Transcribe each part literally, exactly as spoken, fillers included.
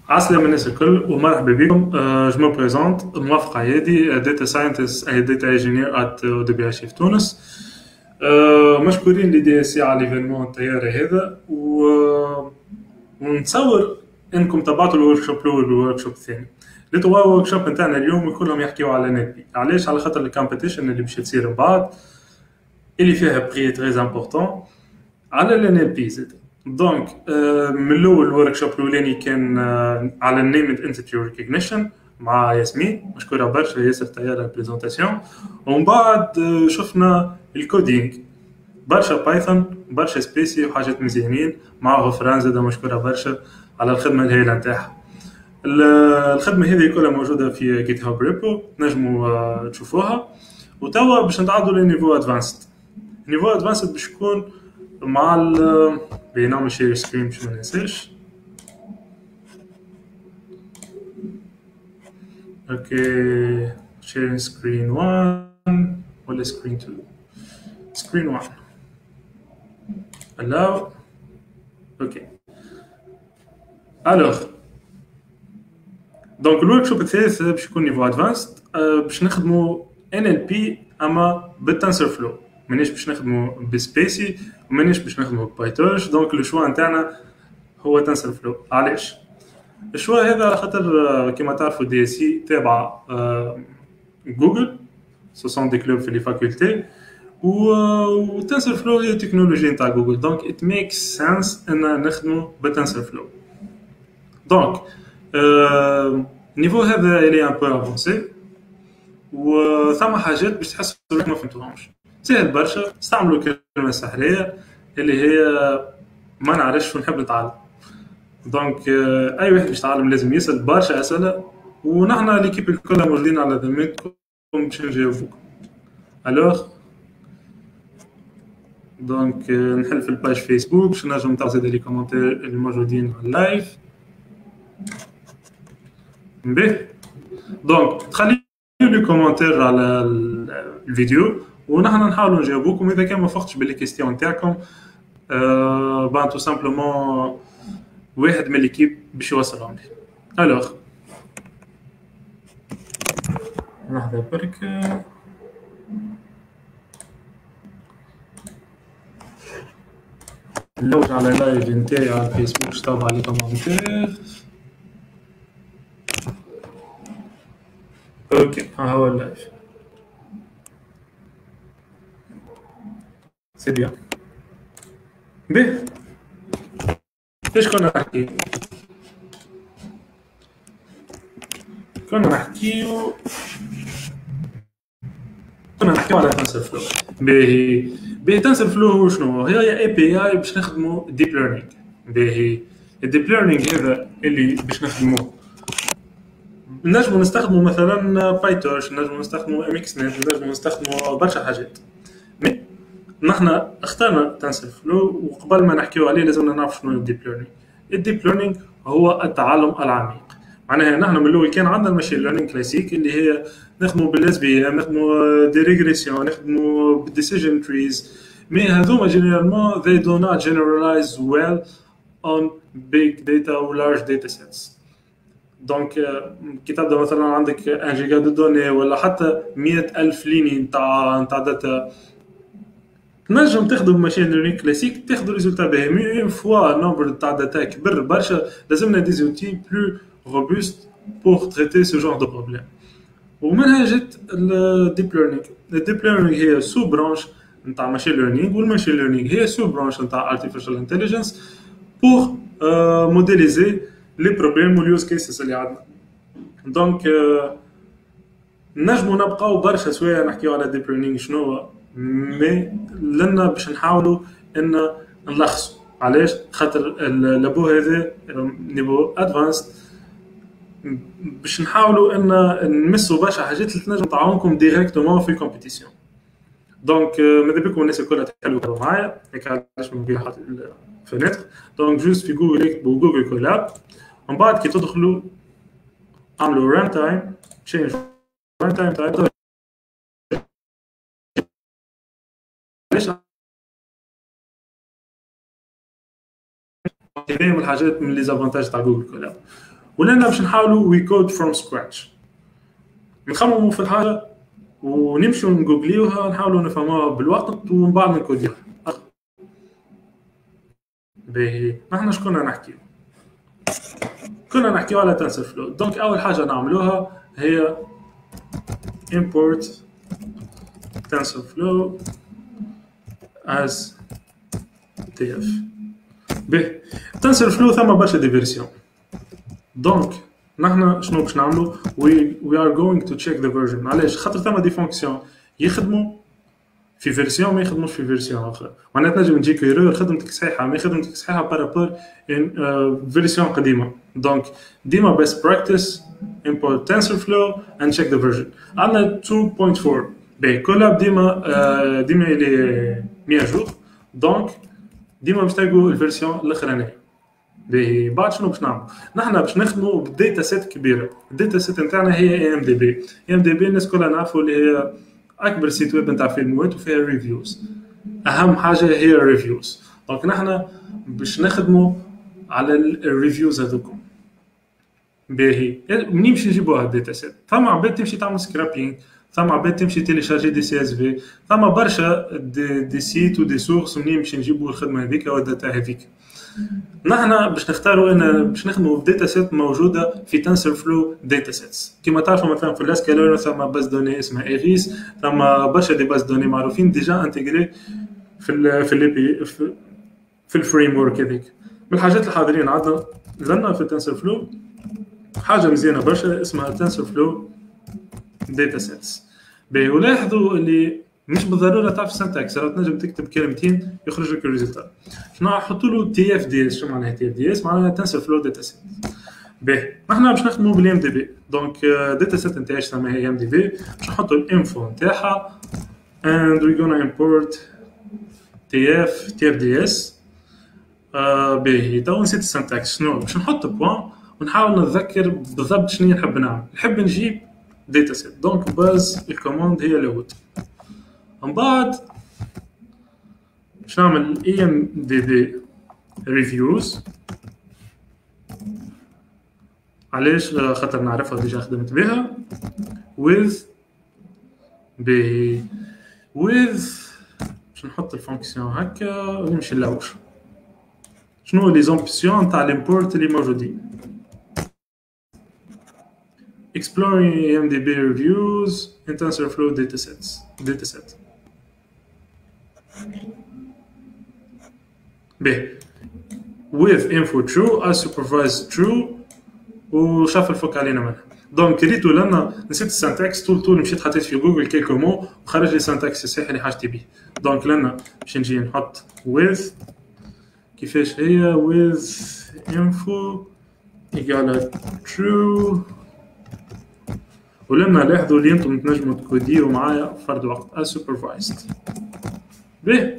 عسلامة الناس الكل ومرحبا بكم. جو مو بريزونت موافق عيادي داتا ساينتست اي داتا انجينير ات او دي بي اتش في تونس. أه، مشكورين لي دي سي على الايفينمون الطيارة هذا و... ونتصور انكم تبعتوا الورك شوب الاول والورك شوب الثاني. لي توا ورك شوب نتاعنا اليوم كلهم يحكيوا على نت بي. علاش؟ على خاطر الكومبيتيشن اللي باش تصير من بعد اللي فيها بري تري امبورطون على ال إن إل بي زاد. دونك آه، من الاول الورك شوب الاولاني كان آه، على النيمد انتيتي ريكوجنيشن مع ياسمين، مشكوره برشا ياسر طياره البريزونطاسيون. ومن بعد آه، شفنا الكودينغ، برشا بايثون برشا سبيسي وحاجات مزيانين مع غفران زاد مشكوره برشا على الخدمه الهائله نتاعها. ال- الخدمه هذه كلها موجوده في جيت هاب ريبو، تنجموا آه، تشوفوها. وتوا باش نتعدوا للنيفو ادفانسد. النيفو ادفانسد باش يكون مع ال بينعمل شير سكرين باش ما ننساش. اوكي، شير سكرين واحد ولا سكرين اثنين؟ سكرين واحد. allow. اوكي الوغ دونك الورك شوب الثالث باش يكون نيفو ادفانسد، باش نخدموا ان ال بي اما بالتنسر فلو، مانيش باش نخدموا بسبيسي ومانيش باش نخدموا بايتورش. دونك لو شوا نتاعنا هو تنسر فلو. علاش الشوا هذا؟ على خاطر آه، كما تعرفوا دي سي تابعه آه، جوجل، سو سون دي كلوب في لي فاكولتي، و تنسر فلو هي تكنولوجيا نتاع جوجل. دونك ات ميكس سنس ان نخدموا بتنسر فلو. دونك آه، النيفو هذا اللي ان بو افونسي، وثم حاجات باش تحسوا روحكم ما فهمتوهمش. سهل برشا، استعملوا الكلمه السحريه اللي هي ما نعرفش شو نحب نتعلم. دونك آه، اي واحد باش يتعلم لازم يسال برشا اسئله، ونحن ليكيب الكل موجودين على ذمتكم باش نجاوبوكم. الوغ دونك آه، نحل في الباج فيسبوك باش نجم نتاع زاد لي كومونتير اللي موجودين على اللايف. باهي دونك تخليو لي كومونتير على ال- الفيديو ونحن نحاولوا نجاوبوكم. اذا كان ما فقتش باللي كيستيون نتاعكم آه بان تو سامبلومون واحد من ليكيب باش يوصلهم لي. الوغ لحظه برك نلوج على لايف نتاعي على الفيسبوك باش تابع لي كومونتير. اوكي ها هو اللايف. سي بيان. باهي ايش كنا نحكي؟ كنا نحكيو كنا نحكيو على تنسر فلو. باهي باهي تنسر فلو هو شنو؟ هي اي بي اي باش نخدمو ديب ليرنينغ. باهي الديب ليرنينغ هذا اللي باش نخدموه نجمو نستخدمو مثلا بايتورش، نجمو نستخدمو ام اكس نت، نجمو نستخدمو برشا حاجات. مي نحن اخترنا تنسر فلو، وقبل ما نحكيو عليه لازمنا نعرف شنو الديب ليرنينغ. الديب ليرنينغ هو التعلم العميق. معناها نحن من الاول كان عندنا الماشين ليرنينغ كلاسيك اللي هي نخدموا بالاس بي ام، نخدموا دي ريغريسيون، نخدموا بالديسيجن تريز. مي هذوما جينيرالمون they do not generalize well on big data و large data sets. دونك آه، كي تبدا مثلا عندك ان جيجا دو دوني ولا حتى مئة ألف ليني نتاع نتاع داتا، تنجم تخدم ماشين ليرنينغ كلاسيك تاخذ ريزولتا باهي. مي اون فوا النومبر تاع داتا كبر برشا لازمنا دي زوتي بلو روبوست بور تريتي سو جور دو بروبليم. ومنها جت الديب ليرنينغ. الديب ليرنينغ هي سو برانش نتاع ماشين ليرنينغ، والماشين ليرنينغ هي سو برانش نتاع ارتيفيشال انتليجنس بور موديليزي لي بروبليم واليوز كيسز اللي عندنا. دونك آه، نجمو نبقاو برشا سوايع نحكيو على ديب ليرنينغ شنو هو، مي لنا باش نحاولوا ان نلخصوا. علاش؟ خاطر اللابو هذا نيفو ادفانسد باش نحاولوا ان نمسوا برشا حاجات اللي تنجم تعاونكم ديريكتومون في الكومبيتيسيون. دونك ماذا بكم الناس الكل تحلوا معايا هيك علاش نبي حاط الفنتر. دونك جوست في جوجل اكتبوا جوجل كولاب، ومن بعد كي تدخلوا اعملوا ران تايم تشينج ران تايم تايم. ليش هذه من الحاجات من لي زافونتاج تاع جوجل كولاب. ولنا باش نحاولوا وي كود فروم سكراتش، نخمموا في الحاجه ونمشوا نجوجليوها نحاولوا نفهموها بالوقت ومن بعد نكوديوها. باهي نحن شكون نحكيو؟ كنا نحكيو على تنسرفلو. دونك اول حاجه نعملوها هي import TensorFlow as tf. باهي TensorFlow ثم برشا دي فيرسيون. دونك نحن شنو باش نعملو؟ we we are going to check the version. علاش؟ خاطر ثم دي فونكسيون يخدموا في فيرسيون ما يخدموش في فيرسيون اخرى. معناتها تنجم تجيك ايرور خدمتك صحيحه ما خدمتك صحيحه بارابور ان فيرسيون قديمه. دونك ديما best practice import TensorFlow and check the version. عندنا two point four باهي كلها ديما ديما اللي مية جور. دونك ديما باش تلقوا الفيرسيون الاخرانيه. باهي بعد شنو باش نعملوا؟ نحن باش نخدموا بداتا سيت كبيره. الداتا سيت نتاعنا هي اي ام دي بي. اي ام دي بي الناس كلها نعرفوا اللي هي اكبر سيت ويب نتاع فيلمات وفيها ريفيوز. اهم حاجه هي الريفيوز. دونك نحن باش نخدموا على الريفيوز هذوكم. باهي منين باش نجيبوها الداتا سيت؟ ثم عباد تمشي تعمل سكرابينغ، ثم عباد تمشي تيليشارجي دي سي اس في، ثم برشا دي, دي سيت ودي سورس منين باش نجيبوا الخدمه هذيك او الداتا هذيك. نحن باش نختاروا ان باش نخدموا بداتا سيت موجوده في تنسرفلو داتا سيتس. كما تعرفوا مثلا في الاسكالر ثم باز دوني اسمها ايريس، ثم برشا دي باز دوني معروفين ديجا انتجري في ال في ال في, في الفريم ورك هذيك. من الحاجات الحاضرين عندنا لنا في تنسرفلو حاجه مزيانه برشا اسمها تنسرفلو داتا سيتس. باهي ولاحظوا اللي مش بالضروره تعرف السنتكس، راه تنجم تكتب كلمتين يخرج لك الريزلت. شنو نحطوا له تي اف دي اس. شنو معناها تي اف دي اس؟ معناها تنسرفلو داتا سيت. باهي نحن باش نخدموا بالام دي بي. دونك داتا سيت نتاعي اسمها هي ام دي بي. باش نحطوا الانفو نتاعها and we're gonna import tf tfds. آه باهي تو نسيت السنتكس. شنو باش نحط بوان ونحاول نتذكر بالضبط شنو نحب نعمل. نحب نجيب داتا سيت. دونك باز الكوماند هي لود. من بعد باش نعمل اي ام دي بي ريفيوز. علاش؟ خاطر نعرفها ديجا خدمت بها with ب with باش نحط الفونكسيون هكا ونمشي نلوش شنو لي زومبسيون تاع الامبورت اللي موجودين. exploring اي ام دي بي reviews in TensorFlow datasets dataset. به with info true as supervised true وشافل فوق علينا منها. دونك ريتو لنا نسيت السنتكس طول طول مشيت حطيت في جوجل كيلكو مو وخرج لي السنتكس الصحيح اللي حاجتي به. دونك لنا باش نجي نحط with كيفاش هي with info equal true. ولما لاحظوا اللي انتم تنجموا تكوديو معايا فرد وقت as supervised. به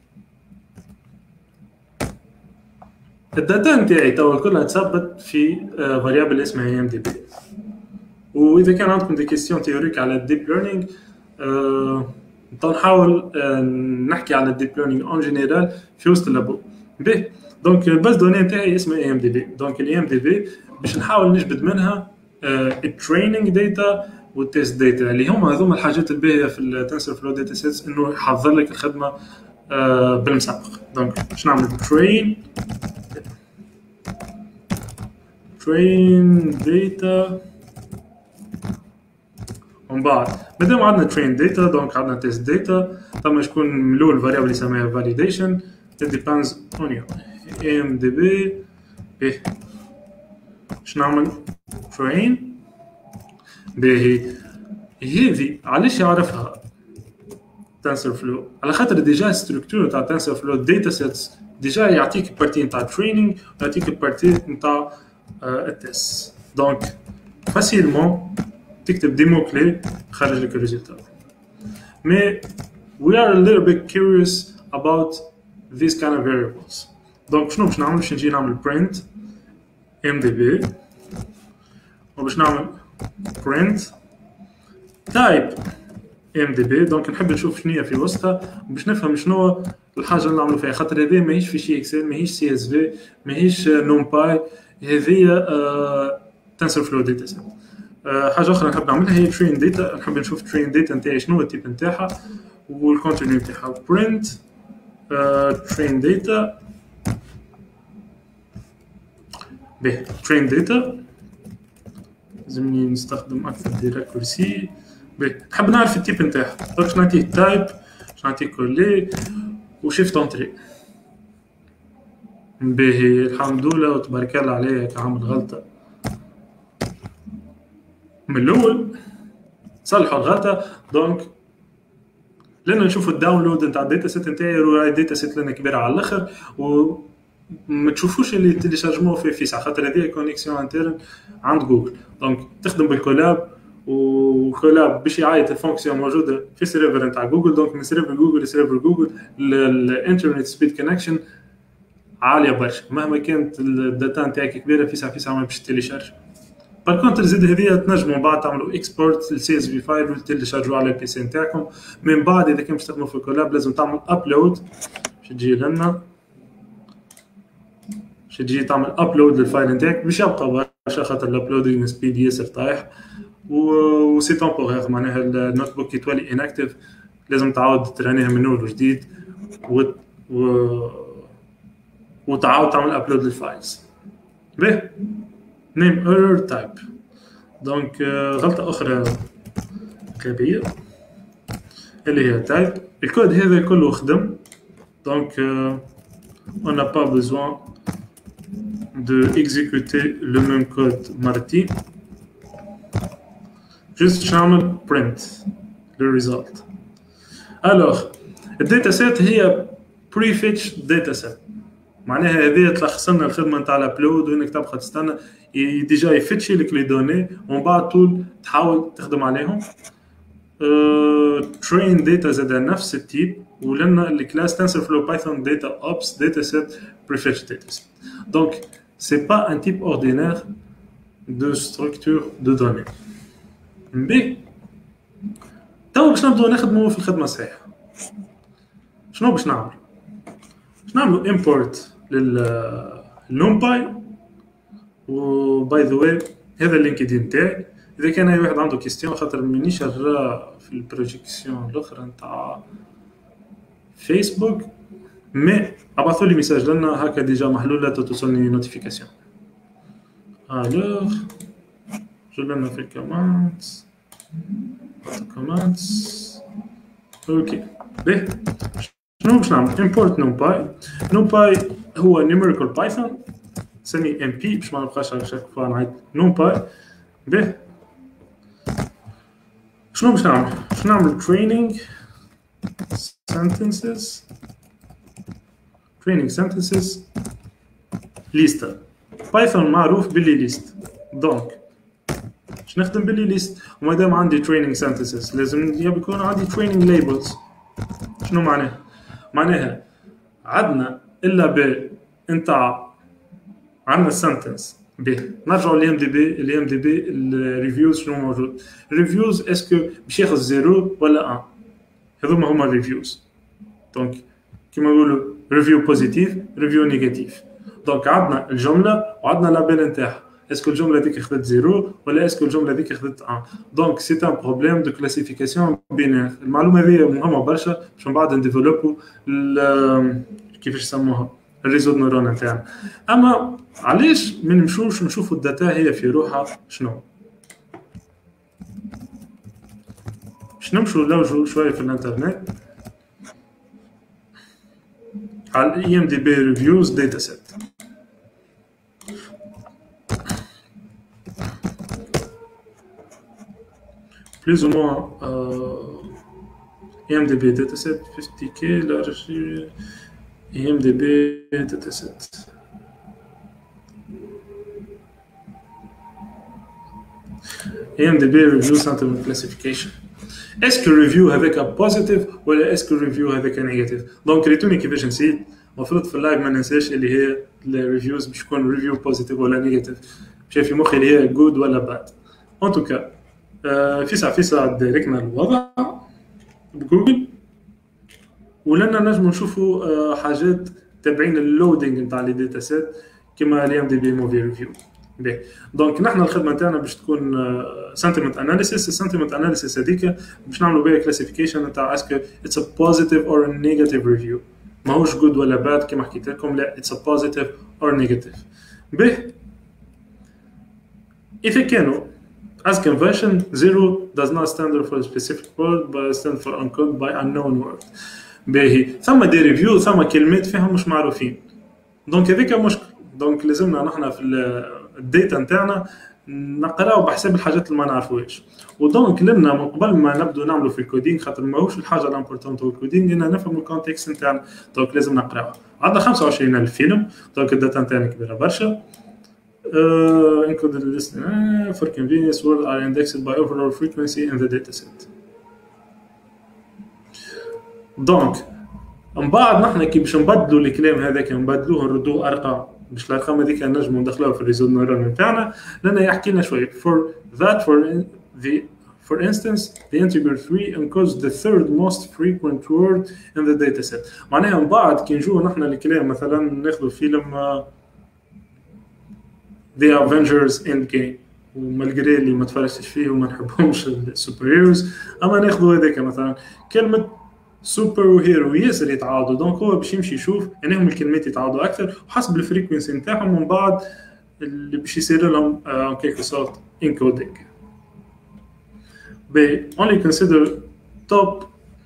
الداتا نتاعي توا كلها تثبت في فاريابل اسمها اي ام دي بي. واذا كان عندكم دي كيستيون تيوريك على الديب ليرنينغ أه نحاول أه نحكي على الديب ليرنينغ اون جينيرال في وسط اللابو. به دونك الباز دوني نتاعي اسمها اي ام دي بي. دونك الاي ام دي بي باش نحاول نجبد منها التريننج داتا والتيست داتا اللي هما هذوما الحاجات الباهيه في التنسرفلو داتا سيتس انه يحضر لك الخدمه أه بالمسبق. دونك باش نعمل train train data. ومن بعد مادام عندنا train data دونك عندنا test data. ثم شكون ملول variable اللي يسميها validation it depends on you ام دي بي. به باش نعمل train. باهي هذه علاش يعرفها TensorFlow؟ على خاطر ديجا ستركتور تاع TensorFlow data sets ديجا يعطيك بارتي نتاع training ويعطيك بارتي نتاع التست. دونك فاسيلمون تكتب دي مو كلي خارج لك الريزلت. مي we are a little bit curious about these kind of variables. دونك شنو باش نعمل؟ باش نجي نعمل print mdb وباش نعمل print type mdb. دونك نحب نشوف شنو هي في وسطها وباش نفهم شنو الحاجه اللي نعملوا فيها، خاطر هذه ماهيش في شي اكسل، ماهيش سي اس في، ماهيش نومباي، هذه تنسر فلو داتا سيت. حاجه اخرى نحب نعملها هي ترين داتا. نحب نشوف ترين داتا نتاعي شنو هو التيب نتاعها والكونتينيو نتاعها. برنت ترين داتا به ترين داتا لازمني نستخدم اكثر ديراكورسي. به نحب نعرف التيب نتاعها. دونك نعطيه تايب، نعطيه كولي وشيفت انتري. باهي الحمد لله وتبارك الله عليا كعمل غلطه من الاول صلحوا الغلطه. دونك لنا نشوفوا الداونلود نتاع الداتا سيت نتاعي. راهي الداتا سيت لنا كبيره على الاخر وما تشوفوش اللي تيليشارجمون في فيس على خاطر هذه كونيكسيون انترن عند جوجل. دونك تخدم بالكولاب وكولاب باش يعيط الفونكسيون موجوده في السيرفر نتاع جوجل. دونك من سيرفر جوجل لسيرفر جوجل الانترنت سبيد كونكشن عاليه برشا مهما كانت الداتا نتاعك كبيره في ساعه في ساعه ما باش تيليشارج. بالكونتر زيد هذه تنجموا من بعد تعملوا اكسبورت للسي اس في فايل وتيليشارجوا على البي سي نتاعكم. من بعد اذا كان باش تخدموا في الكولاب لازم تعمل ابلود باش تجي لنا باش تجي تعمل ابلود للفايل نتاعك باش يبقى برشا خاطر الابلودينغ سبيد ياسر طايح و سي تمبورير. معناها النوت بوك يتولي اناكتيف لازم تعاود ترانيها من اول وجديد و و وتعاود تعمل ابلود للفايلز. به نيم ايرور تايب. دونك غلطه اخرى كبيره اللي هي تايب. الكود هذا كله خدم. دونك on n'a pas besoin de exécuter le même code مرتين. juste نعمل print le result. alors الداتا سيت هي prefetch data set. معناها هذه تلخص لنا الخدمه نتاع الابلود وانك تبقى تستنى ديجا يفتشي لك لي دوني ومن بعد طول تحاول تخدم عليهم. ترين داتا زاد نفس التيب ولنا الكلاس تنسرفلو بايثون داتا اوبس داتا سيت بريفيتش داتا سيت. دونك سي با ان تيب اوردينير دو ستركتور دو دوني. بي تو باش نبداو نخدموا في الخدمه الصحيحه. شنو باش نعمل؟ باش نعملوا امبورت للنومباي. وباي ذا واي هذا اللينكدين تاعي. اذا كان اي واحد عنده كيستيون خاطر مانيش نرى في البروجيكسيون الاخرى نتاع فيسبوك مي ابعثوا لي ميساج لنا هكا ديجا محلوله توصلني نوتيفيكاسيون. الوغ جو لنا في الكومنتس كومنتس اوكي. به شنو باش نعمل؟ import numpy. numpy هو numerical python سمي ام بي باش ما نبقاش على شاك فوا نعيط numpy. به شنو باش نعمل؟ باش نعمل training sentences training sentences ليستا. بايثون معروف باللي ليست. دونك باش نخدم باللي ليست وما دام عندي training sentences لازم يكون عندي training labels. شنو معناها؟ معناها عندنا الا ب نتاع عندنا السنتنس. به نرجعوا للام دي بي. الام دي بي الريفيوز شنو موجود؟ الريفيوز اسكو باش ياخذ زيرو ولا ان. هذوما هما الريفيوز. دونك كيما نقولوا ريفيو بوزيتيف ريفيو نيجاتيف. دونك عندنا الجمله وعندنا لابيل نتاعها اسكو الجمله ديك اخذت زيرو ولا اسكو الجمله ديك اخذت ان. دونك سي ان بروبليم دو كلاسيفيكاسيون بينير. المعلومه هذه مهمه برشا باش من بعد نديفلوبو كيفاش يسموها الريزو نورون نتاعنا. اما علاش ما نمشوش نشوفوا الداتا هي في روحها شنو؟ باش نمشوا نلوجوا شويه في الانترنت على الاي ام دي بي ريفيوز داتا سيت. plus ou moins euh, I M D B dataset fifty K large I M D B dataset. I M D B review sentiment classification. Est-ce que review avec un positive ou est-ce que review avec un négatif? Donc ريتوني كيفاش نسيت. المفروض في اللايف ما ننساش اللي هي الريفيوز باش يكون ريفيو بوزيتيف ولا نيجاتيف. مشى في مخي اللي هي جود ولا باد. ان توكا فيسع فيسع دايركنا الوضع بجوجل ولنا نجم نشوفوا حاجات تابعين اللودينج نتاع لي داتا سيت كيما ال إم دي بي موفي ريفيو. باهي دونك نحن الخدمه تاعنا باش تكون سنتيمنت اناليسيس. السنتيمنت اناليسيس هذيك باش نعملوا بها كلاسيفيكيشن نتاع اسكو اتس ا بوزيتيف اور نيجاتيف ريفيو، ماهوش جود ولا باد كيما حكيت لكم، لا اتس ا بوزيتيف اور نيجاتيف. باهي اذا كانوا as convention zero does not stand for a specific word but stands for uncode by unknown word. باهي ثم دي ريفيو ثم كلمات فيهم مش معروفين، دونك هذيك مشكل. دونك لازمنا نحن في الداتا نتاعنا نقراو بحساب الحاجات اللي ما نعرفوهاش. ودونك لنا من قبل ما نبدو نعملوا في الكودينغ، خاطر ماهوش الحاجه الامبورطونت هو الكودينغ، لنا نفهموا الكونتكست نتاعنا. دونك لازم نقراو. عندنا خمسة وعشرين ألف فيلم، دونك الداتا نتاعنا كبيره برشا. Uh, encoded list uh, for convenience words are indexed by overall frequency in the dataset. دونك من بعد نحن كي باش نبدلوا الكلام هذاك نبدلوه نردوه ارقام، باش الارقام هذيك نجموا ندخلوها في الريزو نيورال نتاعنا، لأنه يحكي لنا شويه. for that for the for instance the integer three encodes the third most frequent word in the dataset. معناها من بعد كي نجوا نحن الكلام مثلا ناخذوا فيلم uh, The Avengers Endgame، ومالجري اللي ما تفرجتش فيه وما نحبهمش السوبر هيروز، اما ناخذوا هذاك مثلا كلمه سوبر وهيرو ياسر يتعاودوا، دونك هو باش يمشي يشوف يعني هم الكلمات يتعاودوا اكثر وحسب الفريكونسي نتاعهم، ومن بعد اللي باش يصير لهم ان كيلكو سورت انكودينغ. ب only consider top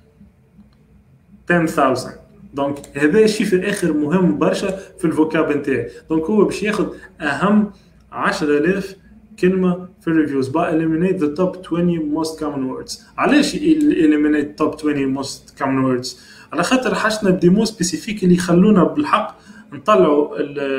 ten thousand. دونك هذا الشيء في الاخر مهم برشا في الفوكاب نتاعي. دونك هو باش ياخذ اهم عشرة آلاف كلمه في الريفيوز با eliminate the top twenty most common words. علاش eliminate top twenty most common words؟ على خاطر حاجتنا بديمو سبيسيفيك اللي يخلونا بالحق نطلعوا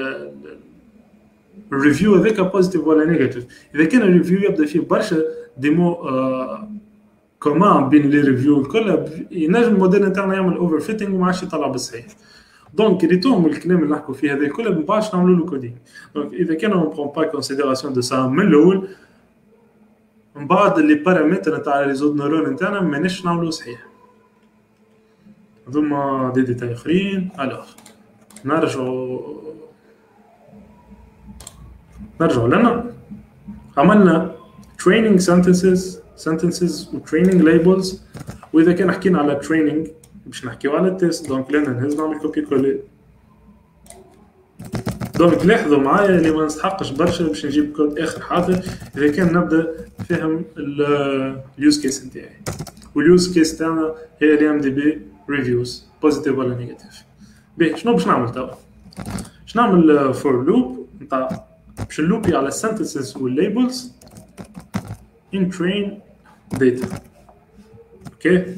الريفيو هذاك بوزيتيف ولا نيجاتيف. اذا كان الريفيو يبدا فيه برشا ديمو آه كمان بين لي ريفيو الكل، ينجم الموديل نتاعنا يعمل اوفر فيتنج وما عادش يطلع بالصحيح. دونك ريتوهم الكلام اللي نحكوا فيه هذا كله ما باش نعملوا له كودينغ. دونك اذا كانوا ما برون با كونسيديراسيون دو سا من الاول، من بعد لي بارامتر نتاع الريزو نيورال نتاعنا ماناش نعملوه صحيح. هذوما دي ديتاي اخرين. الوغ نرجعوا نرجعوا لنا عملنا training sentences sentences و training labels. واذا كان حكينا على training باش نحكيو على التيست، دونك لنا نهز نعمل كوبي كولي. دونك لاحظوا معايا اللي ما نستحقش برشا باش نجيب كود اخر حاضر اذا كان نبدا فهم اليوز كيس نتاعي. واليوز كيس تاعنا هي ال إم دي بي ريفيوز بوزيتيف ولا نيجاتيف. باهي شنو باش نعمل توا؟ باش نعمل فور لوب نتاع باش نلوبي على السنتنسز والليبلز in train data. اوكي،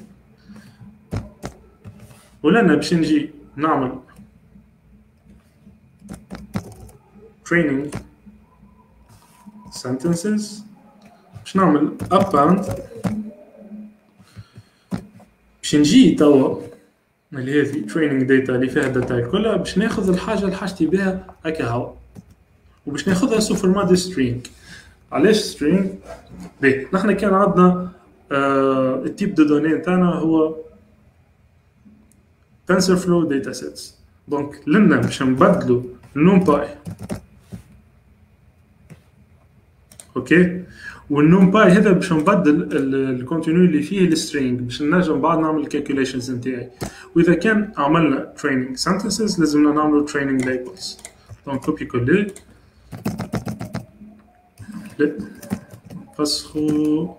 ولنا باش نجي نعمل training sentences، باش نعمل append، باش نجي توا اللي هذه training data اللي فيها الداتا كلها، باش ناخذ الحاجه اللي حاجتي بها هكا هاو، وباش ناخذها سو فورمات string. علاش string؟ باهي نحن كان عندنا آه التيب دو دوني نتاعنا هو TensorFlow datasets. دونك لنا باش نبدلوا النومباي، اوكي، والنومباي هذا باش نبدل الكونتينيو اللي فيه السترينج باش نجم بعد نعمل الكالكوليشنز نتاعي. واذا كان عملنا training sentences لازمنا نعملوا training labels. دونك كوبي كولي فسخوا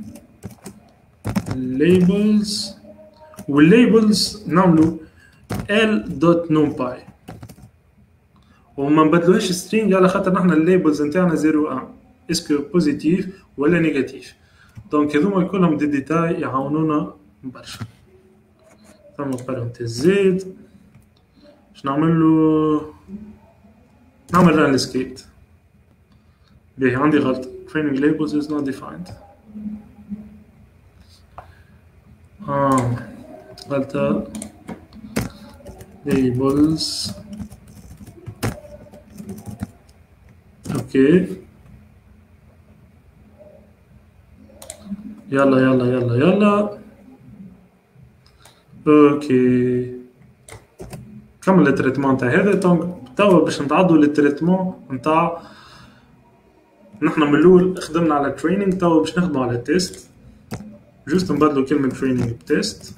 labels، والليبلز نعملوا l.numpy وما نبدلوهاش string على خاطر نحن الليبلز نتاعنا صفر واحد اسكو بوزيتيف ولا نيجاتيف. دونك هذوما كلهم دي ديتاي يعاونونا برشا. ثم بارونتيز زد باش نعملو نعمل ران سكريبت. باهي عندي غلط، training labels is not defined. آه غلطة labels. اوكي يلا يلا يلا يلا اوكي كمل التريتمون تاع هذا. دونك توا باش نتعدوا للتريتمون نتاع نحن من الاول خدمنا على تريننج، توا باش نخدموا على تيست. جوست نبدلوا كلمه تريننج بتيست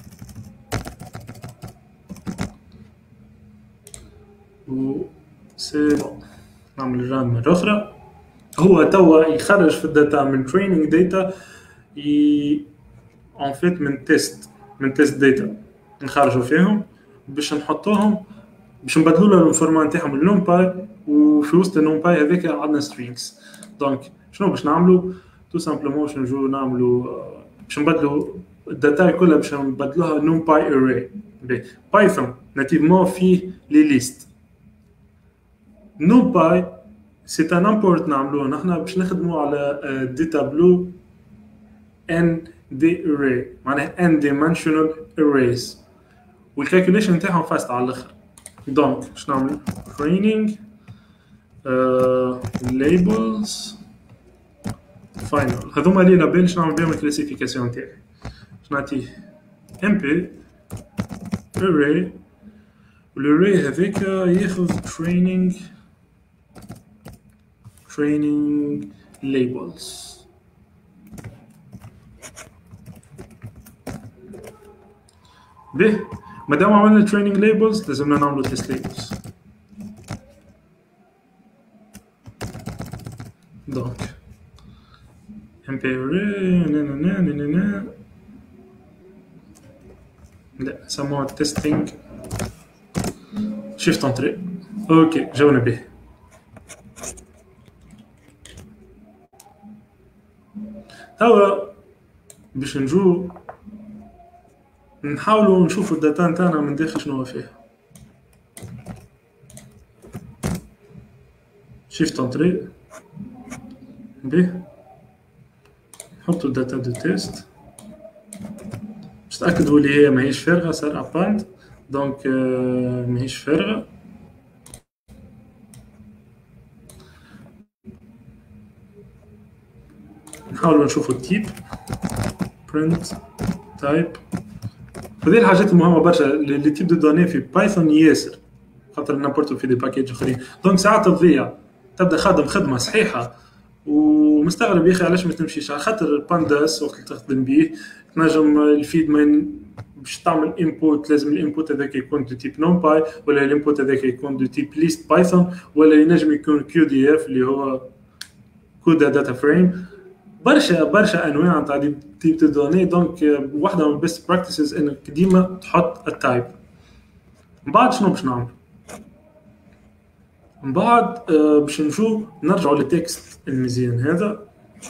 و سي بون. نعمل ران مره اخرى. هو توا يخرج في الداتا من تريننج داتا ي ان فيت من تيست من تيست داتا نخرجوا فيهم باش نحطوهم باش نبدلوا له الفورمات نتاعهم النومباي، وفي وسط النومباي هذاك عندنا سترينجز. دونك شنو باش نعملوا؟ تو سامبلومون باش نجوا نعملوا باش نبدلوا الداتا كلها باش نبدلوها نومباي اري. بايثون ناتيفمون فيه لي ليست. نومباي سي ان امبورت نعملوه نحن باش نخدموا على دي تابلو ان دي اري، معناها ان ديمنشنال اريز، والكالكوليشن نتاعهم فاست على الاخر. دونك باش نعمل training uh, labels final. هذوما اللي لابيل باش نعمل بهم الكلاسيفيكاسيون تاعي. باش نعطيه ام بي array، والاري هذاك ياخذ training training labels. به مادام عملنا training labels لازمنا نعملوا test labels. دونك ام بي array نا نا نا نا نا لا سموها testing shift entrée. اوكي جاونا به. توا باش نجو نحاولوا نشوفوا الداتا نتاعنا من داخل شنو فيها. شيفت انتري به نحطوا الداتا دو تيست باش تاكدوا اللي هي ماهيش فارغه. صار اباند دونك ماهيش فارغه. نحاولوا نشوفوا التيب print type. هذه الحاجات المهمه برشا. لي تيب دو دوني في بايثون ياسر خاطر نابورتو في دي باكيج اخرين، دونك ساعات تضيع تبدا خادم خدمه صحيحه ومستغرب يا اخي علاش ما تمشيش. على خاطر بانداس وقت تخدم به تنجم الفيد ما باش تعمل انبوت لازم الانبوت هذاك يكون دو تيب نومباي، ولا الانبوت هذاك يكون دو تيب ليست بايثون، ولا ينجم يكون كيو دي اف اللي هو كود داتا فريم. برشا برشا انواع تاع تيب دو دوني. دونك واحده من البيست براكتسز انك ديما تحط التايب. من بعد شنو باش نعمل؟ من بعد باش نشوف نرجعوا للتكست المزيان هذا،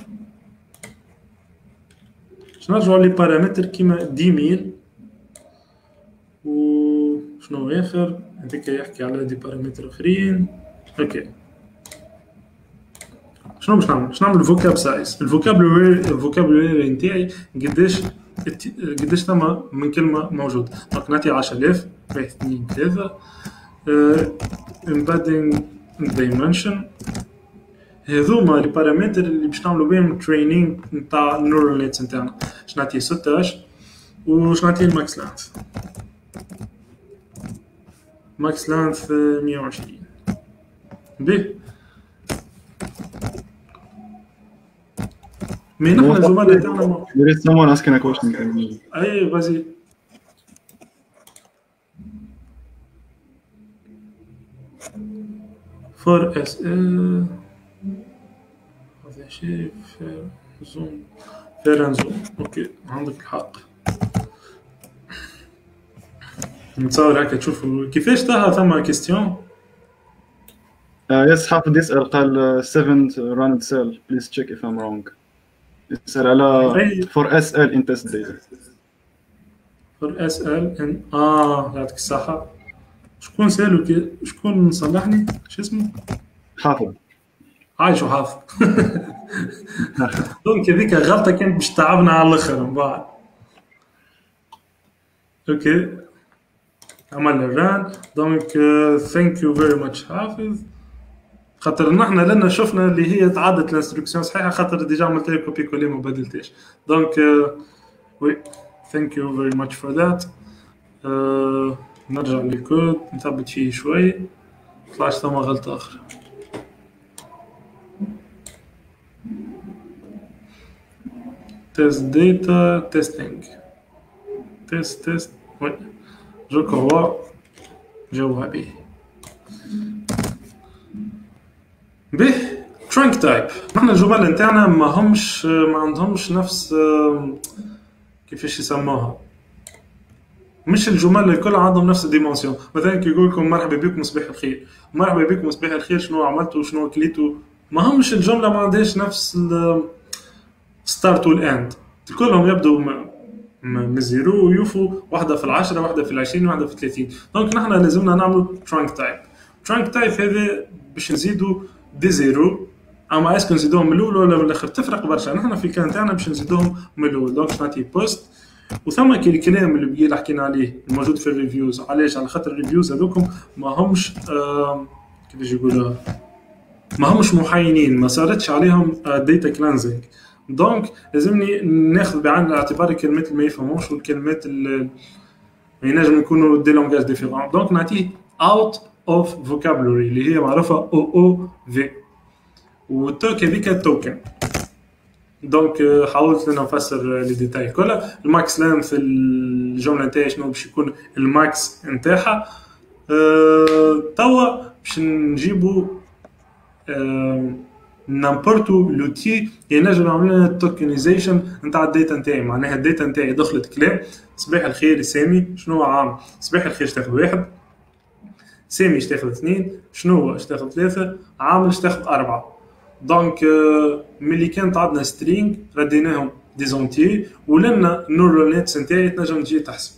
باش نرجعوا لي بارامتر كيما ديميل وشنو اخر هذاك يحكي على دي بارامتر اخرين. اوكي شنو باش نعمل؟ باش نعمل فوكاب سايز. الفوكابولري الفوكابولري نتاعي قداش قداش ثما من كلمه موجود. دونك نعطي عشرة آلاف واحد اثنين ثلاثة embedding dimension. هذوما لي بارامتر اللي باش نعملوا بهم تريننج نتاع النورال نيتس نتاعنا. باش نعطي ستة عشر وش نعطي الماكس لانث. ماكس لانث مية وعشرين. به Mais non, la zone éternellement. There is someone asking a question. Allez, vas-y. For S L هذا شيء فير زوم فير زوم. اوكي عندك الحق. نتصور هكا تشوفوا كيفاش تاها ثم كيستيون. يس حافظ يسأل قال seventh run cell please check if I'm wrong. يسأل على for S L in test data. for S L in اه يعطيك الصحة. شكون سالو كي شكون صلحني شو اسمه؟ حافظ. عايش وحافظ. دونك هذيك غلطة كانت باش تعبنا على الاخر من بعد. اوكي عملنا الران. دونك ثانك يو فيري ماتش حافظ. خاطر نحن لنا شفنا اللي هي تعدت الانستركسيون صحيحه خاطر ديجا عملت لها كوبي كولي ما بدلتهاش. دونك وي ثانك يو فيري ماتش فور ذات. نرجع للكود نثبت فيه شوي. طلعش ثم غلطة أخرى. test data testing test test oui je crois جاوبها به به trunk type. نحن الجمل نتاعنا ما همش ما عندهمش نفس كيفاش يسموها، مش الجمل الكل عندهم نفس الديمونسيون. مثلا كي يقول لكم مرحبا بكم صباح الخير، مرحبا بكم صباح الخير شنو عملتوا شنو كليتوا، ما همش الجمله ما عندهاش نفس الستارت والاند، كلهم يبدو من زيرو ويوفوا واحده في العشرة واحده في العشرين واحده في الثلاثين. دونك نحن لازمنا نعملوا ترانك تايب. ترانك تايب هذا باش نزيدوا دي زيرو، اما اسكو نزيدوهم من الاول ولا من الاخر تفرق برشا. نحن في الكان تاعنا باش نزيدوهم من الاول. دونك نعطي بوست وثم كي الكلام اللي بقي حكينا عليه الموجود في الريفيوز. علاش؟ على خاطر الريفيوز هذوكم ما همش آه كيفاش يقولوا ما همش محاينين، ما صارتش عليهم داتا كلانزينج. دونك لازمني ناخذ بعين الاعتبار الكلمات اللي ما يفهموش والكلمات اللي ينجم يكونوا دي لونغاج ديفيرون. دونك نعطيه اوت اوف فوكابولري اللي هي معروفه او او في، والتوك هذيك توكن. دونك حاولت انا نفسر لي ديتاي كلها. الماكس لام في الجمله نتاعي شنو باش يكون الماكس نتاعها. أه توا باش نجيبوا أه نمبرتو لوتي ينجم يعمل لنا التوكنيزيشن نتاع الداتا نتاعي. معناها الداتا نتاعي دخلت كلام صباح الخير سامي شنو عام، صباح الخير اشتاخذ واحد، سامي اشتاخذ اثنين، شنو هو اشتاخذ ثلاثة، عامل اشتاخذ أربعة. دونك ملي كانت عندنا سترينج رديناهم ديزونتي ولنا النورال نيتس نتاعي تنجم تجي تحسب.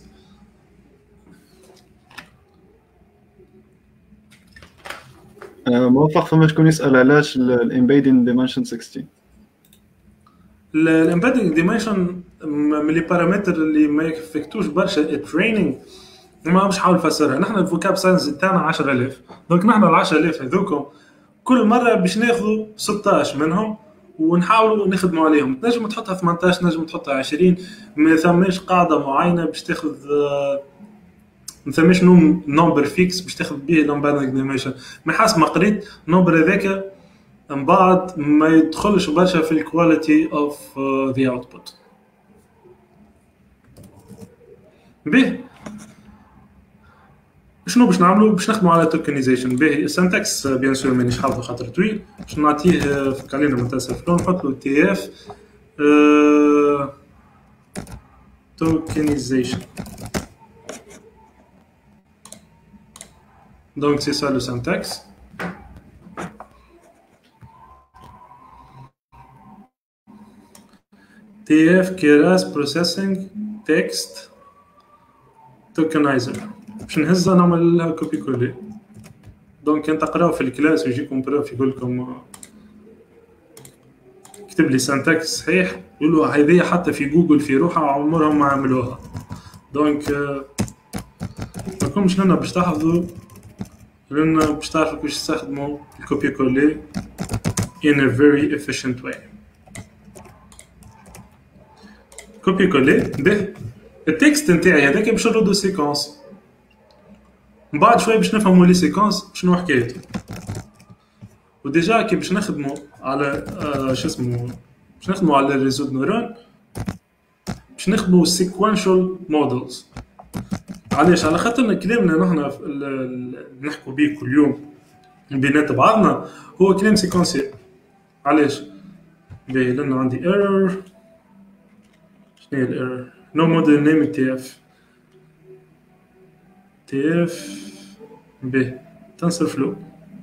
موفق فما شكون يسأل علاش الامبيدين ديمنشن ستة عشر. الامبيدنج ديمنشن من لي بارامتر اللي ما يفكتوش برشا التريننج، ما باش نحاول نفسرها. نحن الفوكاب ساينس تاعنا عشرة آلاف. دونك نحن ال عشرة آلاف هذوكم كل مره باش ناخذوا ستطاش منهم ونحاولوا نخدموا عليهم. تنجم تحطها ثمانية عشر تنجم تحطها عشرين، ما ثماش قاعده معينه باش تاخذ ما ثماش نوم نمبر فيكس باش تاخذ به الامبيدنج ديمنشن. ما حسب ما قريت النمبر هذاك من بعد ما يدخلش برشا في الكواليتي اوف ذا اوتبوت. به شنو باش نعملوا؟ باش نخدموا على توكنيزيشن. به السنتكس بيان سور مانيش حافظه خاطر طويل، باش نعطيه في كلمه متسلفلون نحط له تي اف توكنيزيشن. دونك سي سا لو سنتكس. تي اف كيراس بروسيسنج تكست توكنايزر. باش نهزها نعمل لها كوبي كولي. دونك انت تقراو في الكلاس ويجيكم بروف يقول لكم كتب لي سنتكس صحيح، يقولوا هذه حتى في جوجل في روحها عمرهم ما عملوها. دونك راكم مش لنا باش تحفظوا، لان باش تعرفوا كيفاش تستخدموا الكوبي كولي in a very efficient way. كوبي كولي به التكست نتاعي هذاك باش نردو سيكونس. من بعد شويه باش نفهموا لي سيكونس شنو حكايته. وديجا كي باش نخدموا على آه شو اسمه باش نخدموا على الريزو نورون باش نخدموا سيكوينشال مودلز. علاش؟ على خاطر كلامنا نحن نحكوا به كل يوم بينات بعضنا هو كلام سيكونسي. علاش؟ باهي لأن عندي ايرور. شنو هي الايرور؟ نو موديل نيم تي اف تي اف به تنسر فلو.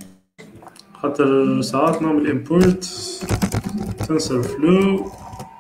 خاطر ساعات نعمل امبورت تنسر فلو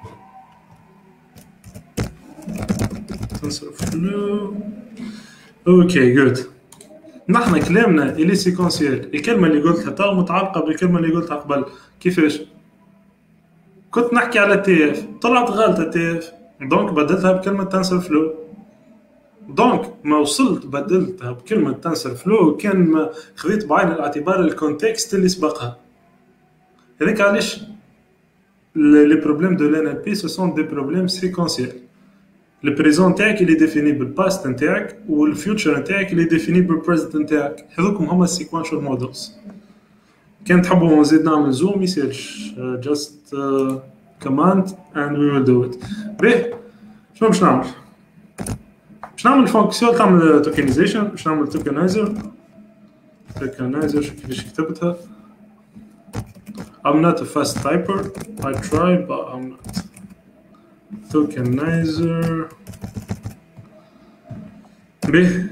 تنسر فلو. اوكي جود. نحن كلامنا اللي سيكونسيال. الكلمه اللي قلتها تو متعلقه بالكلمه اللي قلتها قبل. كيفاش؟ كنت نحكي على تي اف طلعت غلطه تي اف، دونك بدلتها بكلمه تنسر فلو. دونك ما وصلت بدلتها بكلمه تنسر فلو كان ما خذيت بعين الاعتبار الكونتكست اللي سبقها. هذاك علاش لي بروبليم دو لان ال بي سو سون دي بروبليم سيكونسيال. البريزون تاعك اللي ديفيني بالباست نتاعك والفيوتشر نتاعك اللي ديفيني بالبريزنت نتاعك. هذوكم هما السيكوانشال مودلز. كان تحبوا نزيد نعمل زوم يسيرش جاست كوماند اند وي ويل دو ات. باهي شنو باش نعمل؟ باش نعمل فونكسيون تعمل توكنايزيشن. باش نعمل توكنايزر توكنايزر كيفاش كتبتها. I'm not a fast typer. I try but I'm not. Tokenizer. به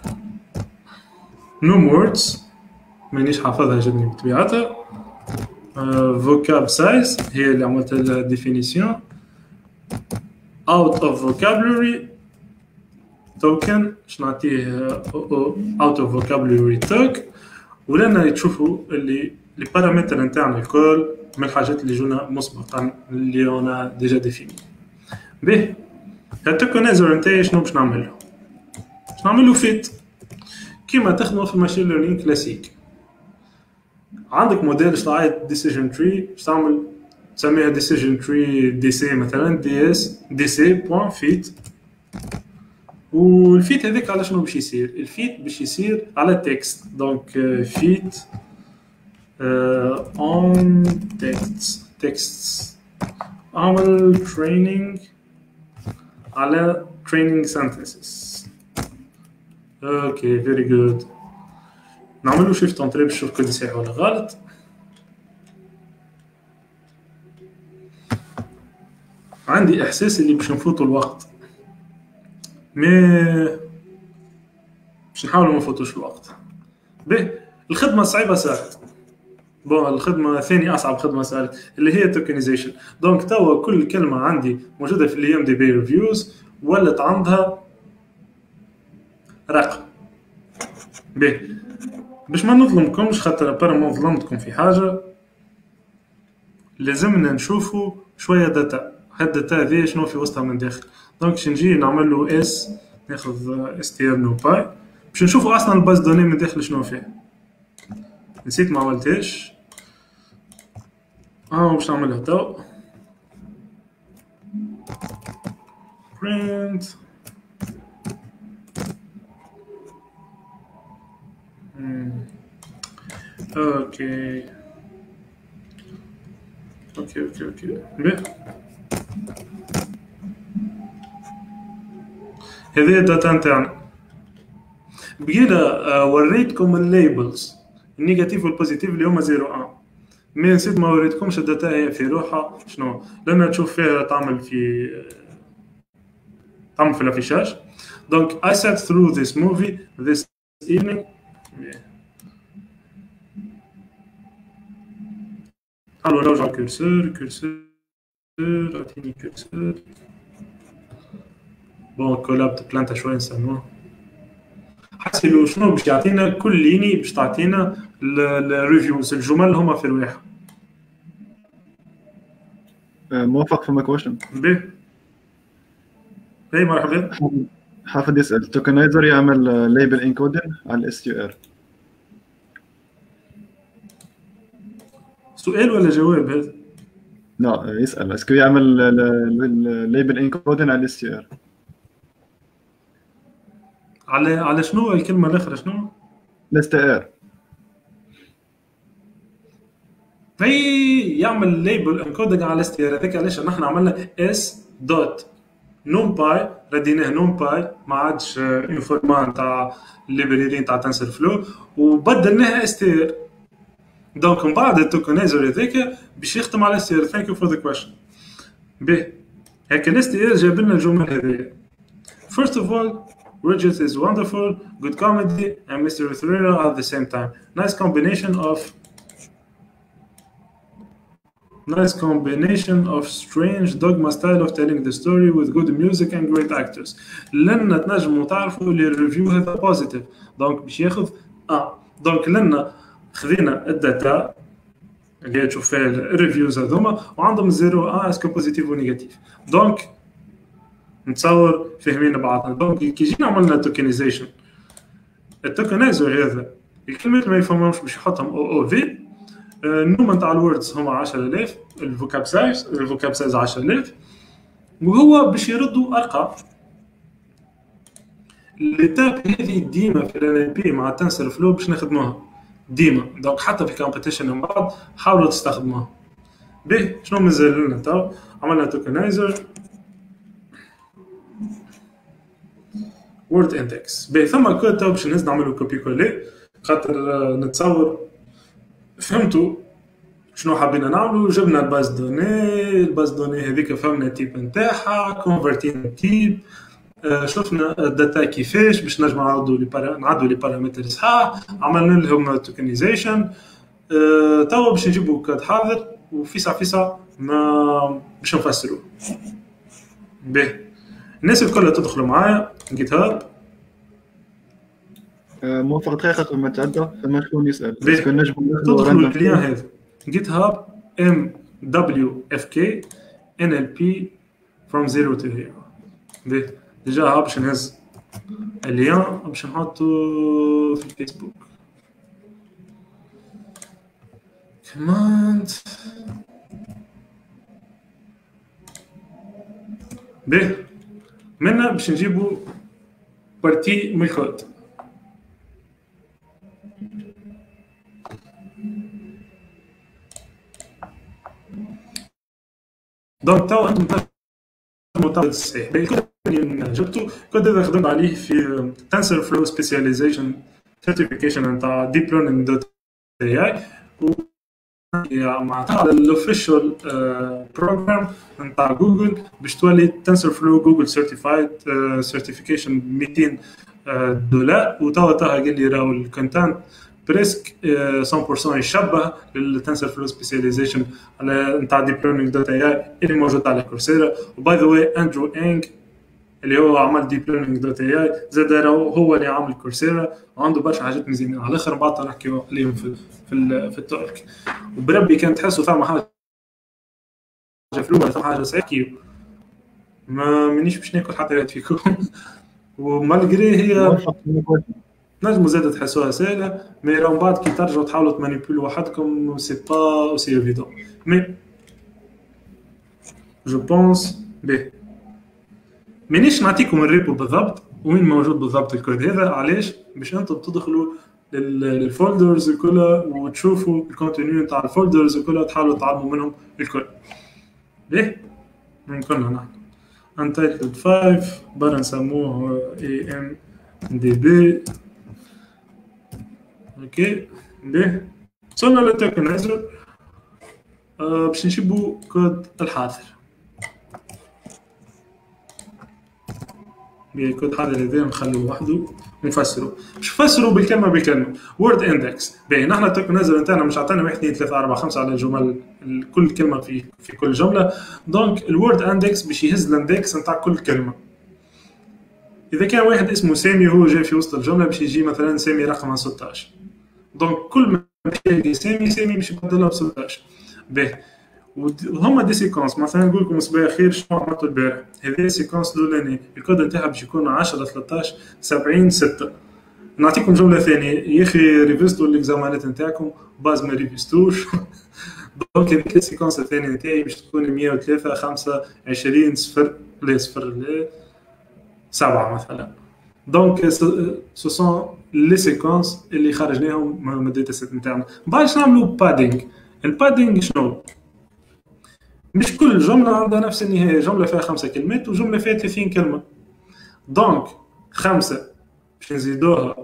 no words مانيش حافظها جبني بطبيعتها. uh, vocab size هي اللي عملت لها definition. out of vocabulary token باش نعطيه out of vocabulary token. ولنا تشوفوا اللي لي بارامتر نتاعنا الكل من الحاجات اللي جونا مسبقا اللي انا ديجا ديفيني. به التوكنايزر نتاعي شنو باش نعمل له؟ باش نعمل له فيت كيما تخدموا في الماشين ليرنينغ كلاسيك. عندك موديل شطاعي ديسيجن تري باش تعمل تسميها ديسيجن تري دي سي مثلا دي اس دي سي بوان فيت. والفيت هذاك على شنو باش يصير؟ الفيت باش يصير على تكست. دونك فيت اون تكست تكست اعمل تريننج على training sentences. اوكي فيري جود. نعملو شيفت انتري باش نشوف كود صحيح ولا غلط. عندي احساس اللي باش نفوتوا الوقت مي باش نحاولوا ما نفوتوش الوقت. به الخدمه الصعيبه سهلت. بون الخدمه ثاني اصعب خدمه سهلت اللي هي توكنايزيشن. دونك توا كل كلمه عندي موجوده في الاي ام دي بي ريفيوز ولات عندها رقم. به باش ما نظلمكمش خاطر برا ما ظلمتكم في حاجه لازمنا نشوفوا شويه داتا. هاد الداتا هذه شنو في وسطها من داخل. دونك باش نجي نعمل له اس ناخذ استير نو باي باش نشوفوا اصلا الباز دوني من داخل شنو فيه. نسيت ما عملتهاش. اه باش نعملها تو print اوكي اوكي اوكي اوكي به هذه الداتا نتاعنا. بقينا وريتكم الليبلز النيجاتيف والبوزيتيف اللي هما صفر واحد. مي نسيت ما وريتكمش الداتا هي في روحها شنو لما تشوف فيها تعمل في تعمل في الافيشاج. دونك I sat through this movie this evening. حاولوا نرجع الكرسور كرسور اعطيني كرسور. بون كولابت بلانتا شويه نسموه. حسيلو شنو باش يعطينا كل ليني باش تعطينا الريفيوز الجمل اللي هما في الواحد. موافق في ماكوشن. به اي مرحبا. حافظ يسأل توكنايزر يعمل ليبل انكودين على الاس تي ار. سؤال ولا جواب هذا؟ لا يسأل اسكو يعمل ليبل انكودين على الاس تي ار. على على شنو الكلمه الاخرى شنو؟ الاس تي ار. اي يعمل ليبل انكودينج على الاس تي ار. هذاك علاش نحن عملنا اس دوت نومباي رديناه نومباي ما عادش انفورمان تاع الليبراري تاع تنسر فلو وبدلناها اس تي ار. دونك من بعد التوكنايزر هذاك باش يختم على الاس تي ار. ثانك يو فور ذا كويشن. به هيك الاس تي ار جاب لنا الجمل هذه. First of all, Bridget is wonderful, good comedy, and Mister Thriller at the same time. Nice combination of nice combination of strange dogma style of telling the story with good music and great actors. لنا تنجموا تعرفوا اللي الريفيو هذا بوزيتيف. دونك باش ياخذ اه دونك لنا خذينا الداتا اللي تشوف فيها الريفيوز هذوما وعندهم زيرو اه اسكو بوزيتيف ونيجاتيف. دونك نتصور فاهمين بعضنا. دونك كي جينا عملنا توكنايزيشن التوكنايزر هذا الكلمات ما يفهمهمش باش يحطهم او او في. النوم نتاع الوردز هما عشرة آلاف. الفوكاب سايز الفوكاب سايز عشرة آلاف وهو باش يردوا ارقام. ليتاب هذه ديما في الان ال بي مع تنسر فلو باش نخدموها ديما. دونك حتى في كومبيتيشن من بعد حاولوا تستخدموها. به شنو مازال لنا تو؟ عملنا توكنايزر وورد اندكس. به ثم كود تو باش نهز نعملوا كوبي كولي خاطر نتصور فهمتوا شنو حابين نعملوا. جبنا الباز دوني، الباز دوني هذيك فهمنا التيب نتاعها، كونفرتينا التيب، شفنا الداتا كيفاش باش نجمع نعدوا لي بارا نعدوا لي بارامتر صحاح، عملنا لهم توكنايزيشن. أه توا باش نجيبوا كود حاضر وفيسا فيسا ما باش نفسروا به. الناس الكل تدخلوا معايا جيت هاب. موافق دقيقة ما تعدى فما شكون يسأل باسكو نجموا تدخلوا الكليان هذا جيت هاب ام دبليو اف كي ان ال بي from zero to hero. به ديجا ها باش نهز اللين باش نحطو في الفيسبوك كوماند. به منا باش نجيبو بارتي من الكود. دونك توا انتم المطابق الصحيح. الكود اللي جبته كود هذا خدمت عليه في تنسر فلو سبيسياليزيشن سيرتيفيكيشن نتاع ديب ليرنينغ دوت اي اي مع على الاوفيشال بروجرام نتاع جوجل باش تولي تنسر فلو جوجل سيرتيفايد سيرتيفيكيشن مئتين دولار. وتوا توا قال لي راهو الكونتنت بريسك مية بالمية يشبه للتنسر فلو سبيسياليزيشن على نتاع ديب ليرنينغ دوت اي اي اللي موجود على كورسيرا. وباي ذا واي اندرو انج اللي هو عمل ديب ليرنينغ دوت اي اي زاد راهو هو اللي عامل كورسيرا وعنده برشا حاجات مزيانين على الاخر. بعد نحكيو عليهم في في في التورك. وبربي كان تحسوا ثم حاجه فلوس ثم حاجه ساكيو ما منيش باش ناكل حتى واحد فيكم. ومالغري هي نجموا زاد تحسوها سهله مي راهم بعد كي ترجعوا تحاولوا تمانيبيولوا وحدكم سي با اوسي ايفيدون. مي جو بونس بي مانيش نعطيكم الريبو بالضبط وين موجود بالضبط الكود هذا. علاش؟ باش انتم تدخلوا للفولدرز كلها وتشوفوا الكونتينيو نتاع الفولدرز كلها وتحاولوا تعلموا منهم الكل. ليه ممكن نحن untitled خمسة برا نسموه اي ام دي بي. اوكي ليه صرنا للتوكنايزر. أه باش نجيبوا كود الحاضر. بكود حاضر هذا نخلوه وحده ونفسره. مش نفسره بالكلمه بالكلمه. وورد اندكس باهي نحن التوكنايزر نتاعنا مش عطانا واحد اثنين ثلاثة أربعة خمسة على الجمل كل كلمه في في كل جمله. دونك الوورد اندكس باش يهز الاندكس نتاع كل كلمه. اذا كان واحد اسمه سامي هو جاي في وسط الجمله باش يجي مثلا سامي رقم ستة عشر. دونك كل ما يجي سامي سامي باش يبدلها ب ستة عشر. باهي وهما دي سيكونس. مثلا نقول لكم صباح خير شنو عملتوا البارح. هذه سيكونس الاولاني الكود نتاعها باش يكون عشرة ثلاثة عشر سبعين ستة. نعطيكم جمله ثانيه يا اخي ريفيستوا الاكزامانات نتاعكم باز ما ريفيستوش. دونك هذيك السيكونس الثانيه نتاعي باش تكون مية وثلاثة خمسة عشرين صفر لا صفر لا سبعة مثلا. دونك سو سون لي سيكونس اللي خرجناهم من الداتا سيت نتاعنا. بعد نعملوا بادينغ. البادينغ شنو؟ مش كل جملة عندها نفس النهاية. جملة فيها خمسة كلمات وجملة فيها ثلاثين كلمة. دونك خمسة باش نزيدوها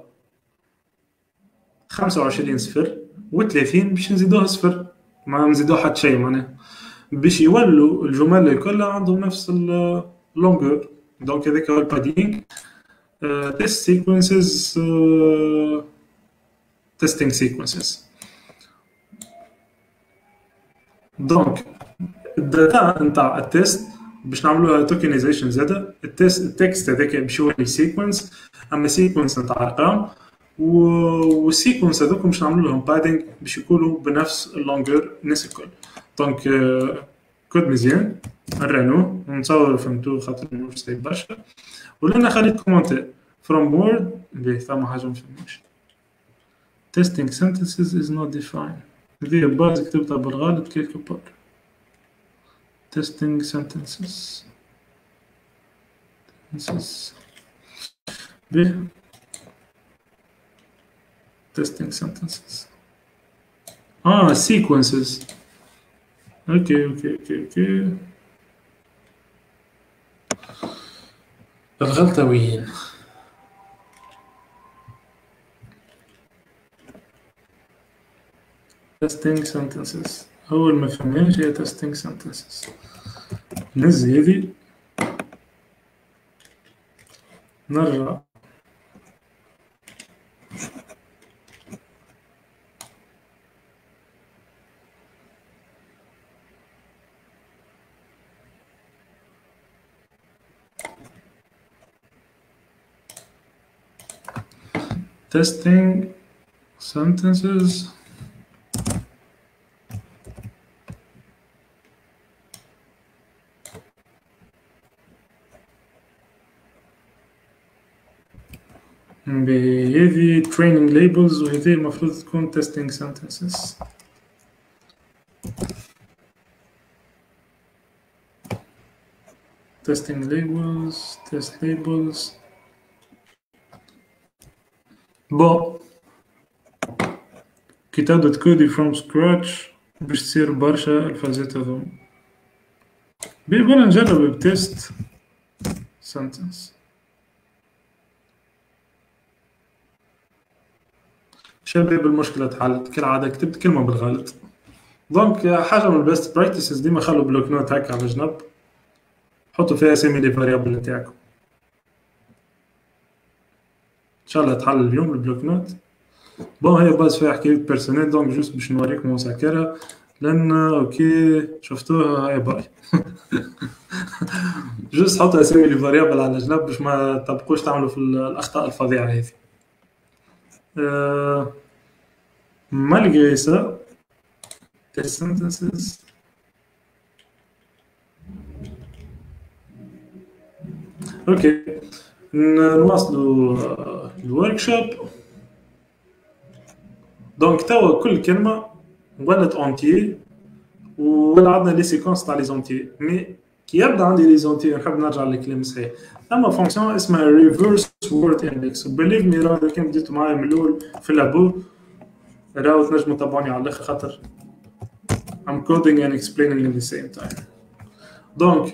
خمسة وعشرين صفر وثلاثين باش نزيدوها صفر ما نزيدوها حتى شيء معناها باش يولوا الجمل الكل عندهم نفس اللونغور. دونك هذاك هو البادينغ. تيست سيكونسز تيستينغ سيكونسز. دونك الداتا نتاع التيست باش نعملوها توكنايزيشن زاده. التيست التكست هذاك باش يولي سيكونس اما سيكونس نتاع ارقام والسيكونس هذوك باش نعملوا لهم بادينغ باش يكونوا بنفس اللونغور الناس الكل. دونك كود مزيان نرانوه ونصور فهمتوه خاطر مش صعيب برشا. ولنا خليت كومنتير from word اللي ثم حاجه مش فهمتش. testing sentences is not defined. هذه باز كتبتها بالغلط كيلكو بار. testing sentences sentences به testing sentences اه sequences اوكي اوكي اوكي اوكي الغلطة وين؟ testing sentences أول ما فهمناش هي testing sentences نزي هذي نرجع testing sentences بهذه training labels وهذه المفروض تكون testing sentences testing labels test labels bon كي تبدا تكودي from scratch باش تصير برشا الفازات هذوما بيبغى نجرب بتست sentence شباب المشكلة تحلت كالعادة كتبت كلمة بالغلط دونك حاجة من البيست براكتسز ديما خلوا بلوك نوت هكا على جنب حطوا فيها اسامي لي فاريابل نتاعكم ان شاء الله تحل اليوم البلوك نوت بون هي باز فيها حكاية بيرسونيل دونك جوست باش نوريكم مسكرها لان اوكي شفتوها هاي باي جوست حطوا اسامي لي فاريابل على جنب باش ما تبقوش تعملوا في الاخطاء الفظيعة هذه Uh, malgré ça, test sentences. Ok, نواصلوا الوركشوب. دونك توا كل كلمة ولات اونتي ولا عندنا لي سيكونس تاع لي زونتي مي كي يبدا عندي لي زونتي نحب نرجع للكلام صحيح اما فونكسيون اسمها ريفرس وورد اندكس بليف مي راه كان بديتو معايا من الاول في اللابو راهو تنجموا تابعوني على الاخر خاطر I'm coding and explaining at the same time دونك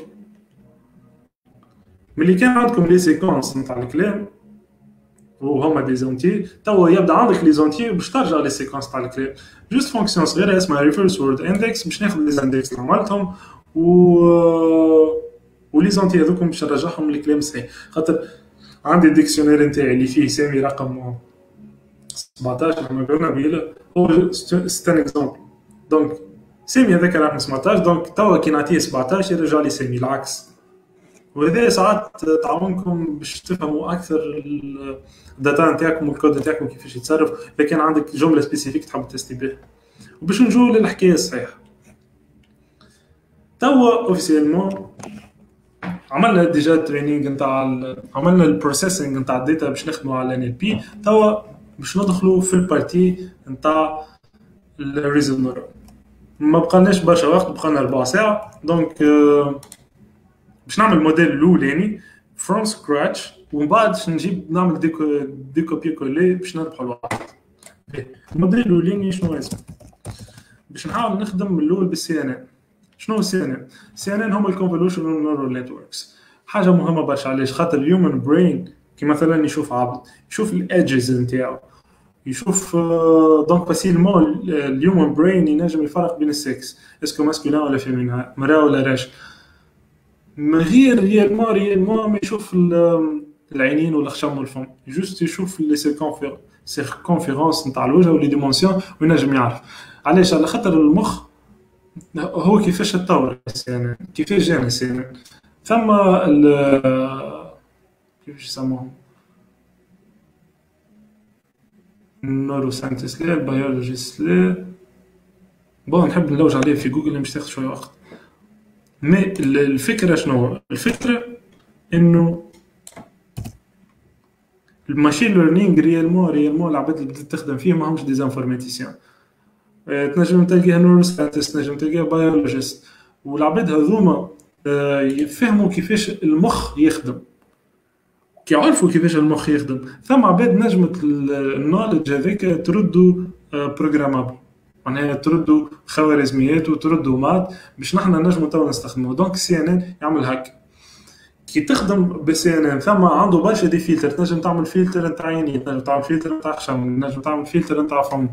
ملي كان عندكم لي سيكونس نتاع الكلام وهما دي زونتي توا يبدا عندك لي زونتي باش ترجع لي سيكونس تاع الكلام جوست فونكسيون صغيره اسمها ريفرس وورد اندكس باش ناخذ لي اندكس عملتهم و ولي زونتي هذوكم باش نرجعهم للكلام صحيح خاطر عندي ديكسيونير نتاعي اللي فيه سامي رقم سبعطاش كما قلنا بيلا هو ستان اكزامبل دونك سامي هذاك رقم سبعطاش دونك توا كي نعطيه سبعطاش يرجع لي سامي العكس وهذا ساعات تعاونكم باش تفهموا اكثر الداتا نتاعكم والكود نتاعكم كيفاش يتصرف اذا كان عندك جمله سبيسيفيك تحب تستي بها وباش نجوا للحكايه الصحيحه توا اوفيسيلمون عملنا ديجا تريننج نتاع عملنا البروسيسنج نتاع الداتا باش نخدموا على ان ال بي توا باش ندخلوا في البارتي نتاع الريزونر ما بقالناش برشا وقت بقالنا ربع ساعه دونك باش نعمل موديل الاولاني فروم سكراتش ومن بعد باش نجيب نعمل ديكو ديكوبي كولي باش نربحوا الوقت الموديل الاولاني شنو اسمه باش نحاول نخدم من الاول بالسي ان ان شنو السي ان ان السي ان ان هما الكونفولوشنال نيورال نتوركس حاجه مهمه برشا علاش خاطر الهيومن برين كي مثلا يشوف عبد يشوف الايدجز نتاعو يشوف دونك فاسيلمون الهيومن برين ينجم يفرق بين السكس اسكو ماسكولين ولا فيمينين مراه ولا راجل من غير ريالمون ريالمون ما يشوف العينين ولا الخشم والفم جوست يشوف لي سيركونفير سيركونفيرونس نتاع الوجه ولي ديمونسيون وينجم يعرف علاش على خاطر المخ هو كيفاش تطور يعني كيفاش جانا السنة ثم ال كيفاش يسموهم النوروساينتست لا البيولوجيست لا بون نحب نلوج عليه في جوجل مش تاخذ شويه وقت مي الفكره شنو الفكره انه الماشين ليرنينغ ريالمون ريالمون العباد اللي بدات تخدم فيه ماهمش دي زانفورماتيسيان تنجم تلقيها نوروساينتست تنجم تلقيها بيولوجيست والعباد هذوما يفهموا كيفاش المخ يخدم كي عرفوا كيفاش المخ يخدم، ثم عباد نجمت النولج هذاك تردوا بروغرامابل، معناها تردوا خوارزميات وتردوا مات باش نحنا نجموا توا نستخدموه. دونك سي ان ان يعمل هكا. كي تخدم بسي ان ان ثم عنده برشا دي فلتر، تنجم تعمل فلتر نتاع عينين، تنجم تعمل فلتر نتاع خشم، تنجم تعمل فلتر نتاع فم.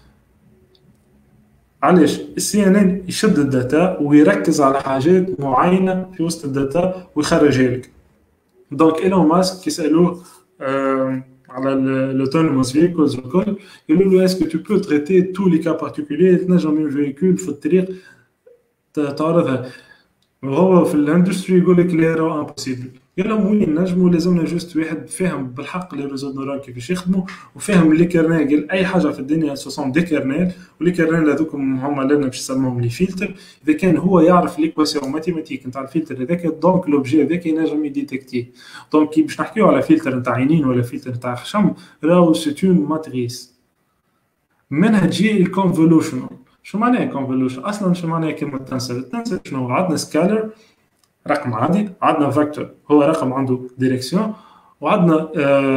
علاش السي ان ان يشد الداتا ويركز على حاجات معينه في وسط الداتا ويخرجها لك. دونك ايلون ماسك يسالوه آه على l'autnomous vehicles والكل، يقولوا له اسكو تو بو تريتي تو لي كا بارتيكولير تنجم من فيكول في الطريق تعرضها. وهو في الاندستري يقول لك لا راه امبوسيبل. قال لهم وين نجموا، لازمنا جوست واحد فاهم بالحق لي ريزو نورال كيفاش يخدموا وفاهم لي كيرنيل. قال اي حاجه في الدنيا سوسون دي كيرنيل، ولي كيرنيل هذوكم هما لنا باش نسموهم لي فلتر. اذا كان هو يعرف ليكواسيون ماتيماتيك نتاع الفلتر هذاك، دونك لوبجي هذاك ينجم يديتكتيه. دونك كي باش نحكيو على فلتر نتاع عينين ولا فلتر نتاع خشم، راهو سيتون ماتريس منها تجي الكونفولوشنال. شو معناه كونفولوشن اصلا؟ شو معناه كلمه تنسر؟ التنسر شنو؟ عندنا سكالر رقم عادي، عندنا فيكتور هو رقم عنده ديريكسيون، وعندنا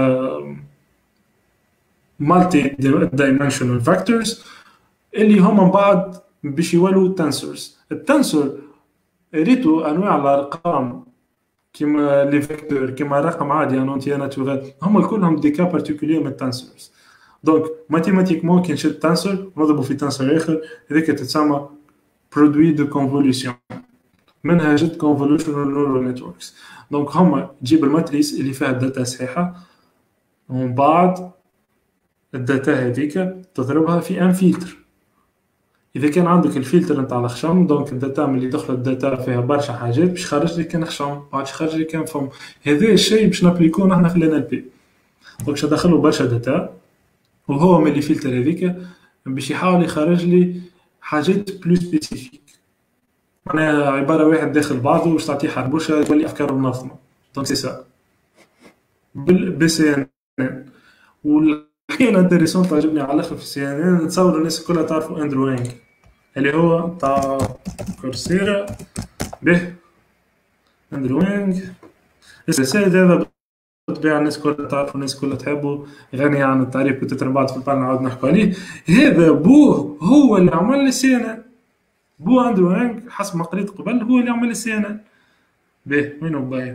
مالتي دايمنشنال فيكتورز اللي هما من بعد باش يولوا تنسورز. التنسور ريتو انواع الارقام كيما لي فيكتور، كيما رقم عادي ان اونتي ناتورال، هما كلهم دي كا بارتيكولير من التنسورز. دونك ماتيماتيكمون كي نشد تنسور نضربو في تنسور اخر، هذيك تتسمى برودوي دو كونفوليوشن، منها جد كونفولوشنال نورال نتوركس. دونك هما تجيب الماتريس اللي فيها الداتا صحيحه، ومن بعد الداتا هذيك تضربها في ان فلتر. اذا كان عندك الفلتر نتاع الخشم، دونك الداتا من اللي دخلت الداتا فيها برشا حاجات باش خرج لك كان خشم، بعد خرج لك كان فم. هذا الشيء باش نابليكو نحن في الان ال بي. دونك باش ندخلوا برشا داتا، وهو من اللي فلتر هذيك باش يحاول يخرج لي حاجات بلو سبيسيفيك، معناها عباره واحد داخل بعضه باش تعطيه حربوشه تولي افكار منظمه. دونك سي سا بالبي سي ان ان. والحكايه الانتريسون تعجبني على الاخر في السي ان ان، نتصور الناس كلها تعرفوا اندرو وينغ اللي هو تاع كورسيرا. به اندرو وينغ السيد هذا بالطبيعه الناس كلها تعرفوا، الناس كلها تحبه، غني عن التعريف. كنت ترى بعد في البال نعاود نحكوا عليه. هذا بوه هو اللي عمل السي ان ان. بو اندرو وينغ حسب ما قريت قبل هو اللي عمل السي ان ان. به وينو بايو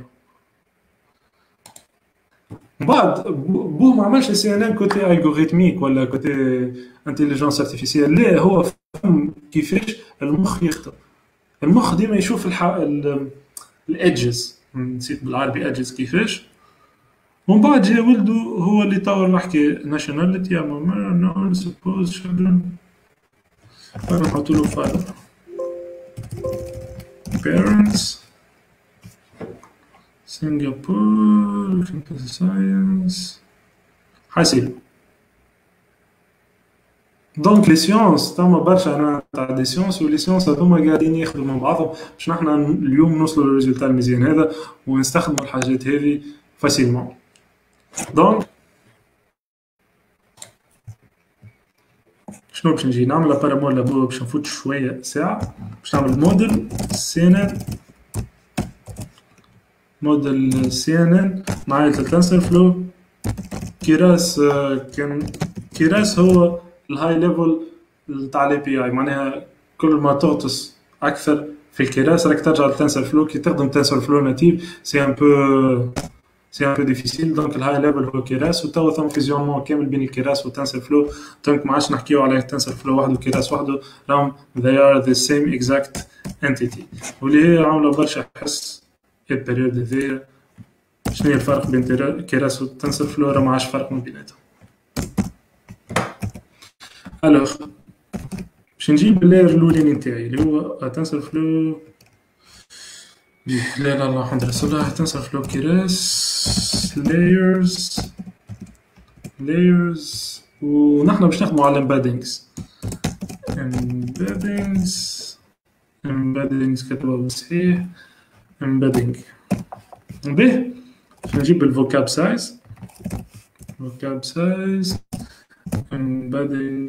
بعد بو ما عملش السي ان ان كوتي الغوريتميك ولا كوتي انتيليجنس ارتيفيسيال، لا هو فهم كيفاش المخ يخدم. المخ ديما يشوف الح... الايدجز، نسيت بالعربي ايدجز كيفاش. ومن بعد جا ولده هو اللي طور نحكي ناشوناليتي اما نو سبوز شادون نحطوا له فايل parents سنغافور كمبيوتر ساينس حاسب. دونك لي سيونس تما برشا انواع تاع دي سيونس، ولي سيونس هذوما قاعدين يخدموا مع بعضهم باش نحنا اليوم نوصلوا للريزلتا المزيان هذا ونستخدموا الحاجات هذه فاسيلمون. دونك شنو باش نجي نعمل بارامول لابو باش نفوت شويه ساعه باش نعمل موديل سي ان ان. موديل سي ان ان مع التنسر فلو. كيراس كان كيراس هو الهاي ليفل تاع الاي بي اي، معناها كل ما تغطس اكثر في الكيراس راك ترجع للتنسر فلو. كي تخدم تنسر فلو ناتيف سي ان بو سي ان بو ديفيسيل. دونك الهاي ليفل هو كيراس، وتوا ثم فيزيونمون كامل بين الكيراس والتنسر فلو. دونك ما عادش نحكيو على التنسر فلو وحده وكيراس وحده، راهم they are the same exact entity. واللي هي عامله برشا حس البريود هذيا. شنو هي الفرق بين كيراس والتنسر فلو؟ راه ما عادش فرق من بيناتهم. الوغ باش نجيب اللاير الاولاني نتاعي اللي هو تنسر فلو. لا لا لا الحمد لله. تنسر فلو كيراس لايرز لايرز ونحن باش نخدموا على امبادينغز. امبادينغز امبادينغز كتبها بالصحيح امبادينغ. به نجيب الفوكاب سايز فوكاب سايز embedding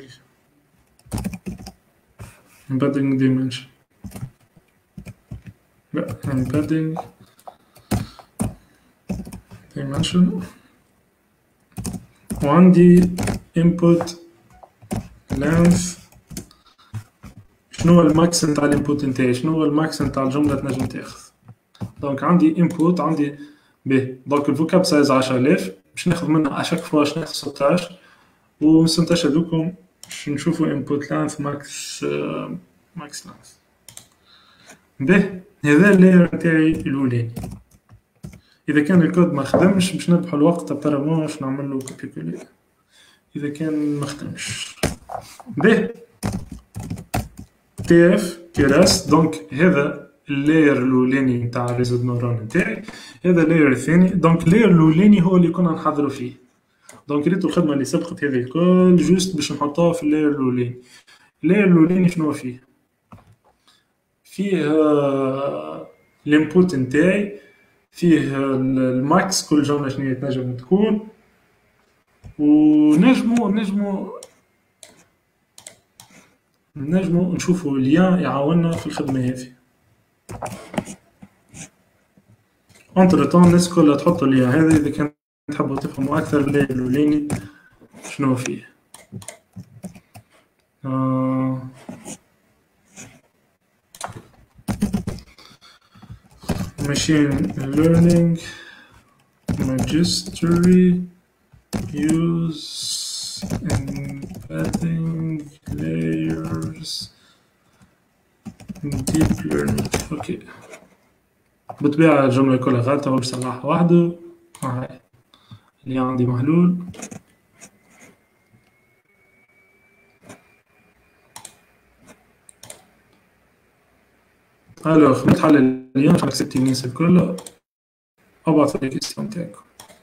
embedding dimension لا embedding dimension وعندي input length. شنو هو الماكس نتاع الانبوت نتاعي؟ شنو هو الماكس نتاع الجمله تنجم تاخذ؟ دونك عندي input عندي ب دونك الفوكاب سايز عشرة آلاف باش ناخذ منها اشاك فوا باش ناخذ ستطاش و ستطاش هذوكم باش نشوفوا input length max max length. به هذا اللاير نتاعي الاولاني. اذا كان الكود ما خدمش باش نربحوا الوقت ابارامون باش نعمل له كوبي كولي اذا كان ما خدمش. به تي اف كراس دونك هذا اللاير الاولاني نتاع الريزو نورون نتاعي. هذا اللاير الثاني دونك اللاير الاولاني هو اللي كنا نحضروا فيه. دونك ريتو الخدمه اللي سبقت هذه الكل جوست باش نحطوها في اللاير الاولاني. اللاير الاولاني شنو فيه؟ فيه الانبوت نتاعي، فيه الماكس كل جمله شنو تنجم تكون، ونجمو نجمو نجمو نشوفوا ليان يعاوننا في الخدمه هذه. انتر طون الناس كلها تحطوا ليان هذا اذا كان تحبوا تفهموا اكثر اللاير الاولاني شنو فيه. آه machine learning magistery use embedding layers deep learning. اوكي بالطبيعة الجملة كلها غلطة هو بصراحة وحده. هاي اللي عندي محلول. الوغ نتحلل اليوم باش نكسبتي الناس الكل ابعث لي الكيستيون تاعكم.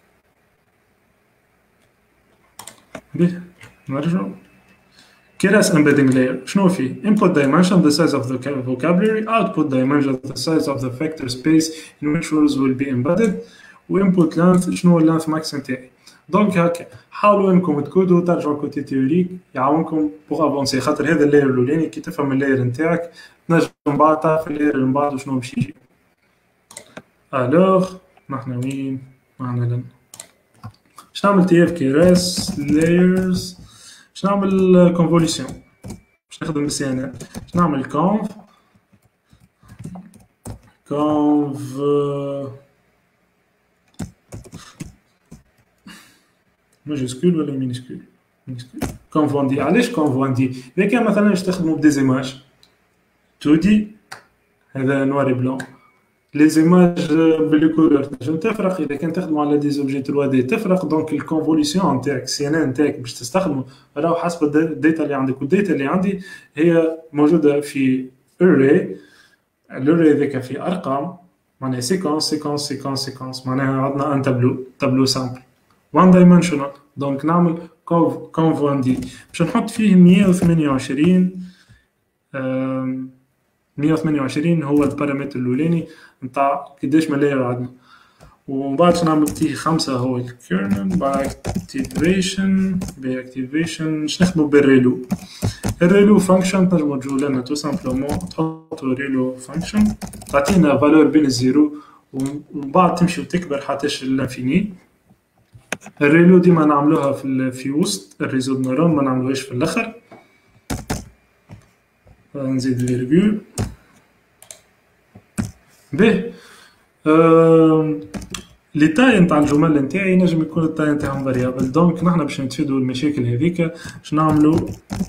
بيه نرجعو. Keras embedding layer شنو فيه؟ input dimension the size of the vocabulary, output dimension the size of the vector space in which words will be embedded, و input length شنو هو length max نتاعي. دونك هكا حاولوا انكم تكودوا ترجعوا كوتي تيوريك يعاونكم بوغ افونسي، خاطر هذا اللاير الاولاني كي تفهم اللاير نتاعك تنجم من بعد تعرف اللاير من بعد شنو باش يجي. الوغ نحنا وين؟ نحنا لنا باش نعمل تي اف كيراس لايرز، باش نعمل كونفوليسيون، باش نخدم بالسي ان ال، باش نعمل كونف كونف ماجيسكول ولا مينيسكول؟ مينيسكول. كونفوندي. علاش كونفوندي؟ إذا كان مثلا نستخدمو بديزيماج تو دي هذا نواري بلون، لي زيماج بلي كولور تنجم تفرق، إذا كان تخدمو على دي زوبجي ثري دي تفرق. دونك الكونفوليسيون نتاعك سي ان ان نتاعك باش تستخدمو راهو حسب الداتا اللي عندك، والداتا اللي عندي هي موجودة في أري. الأري ذاك فيه أرقام معناها سيكونس سيكونس سيكونس سيكونس، معناها عندنا ان تابلو تابلو سامبل وان دايمنشنال. دونك نعمل كونفوندي باش نحط فيه مية وثمانية وعشرين مية وثمانية وعشرين هو البارامتر الاولاني نتاع قداش من لاير عندنا، ومن بعد نعمل تي خمسة هو الكيرنل باكتيفيشن باكتيفيشن باش نخدمو بالريلو. الريلو فانكشن تنجمو تجيو لنا تو سامبلومون تحطو ريلو فانكشن تعطينا فالور بين الزيرو ومن بعد تمشي وتكبر حتىش للانفيني. الريلو ديما نعملوها في في وسط الريزو نورون، ما نعملوهاش في الاخر. نزيد فيرغول. به أه... لي تاي نتاع الجمل نتاعي ينجم يكون التاي نتاعهم فاريابل. دونك نحنا باش نتفادوا المشاكل هذيك باش نعملوا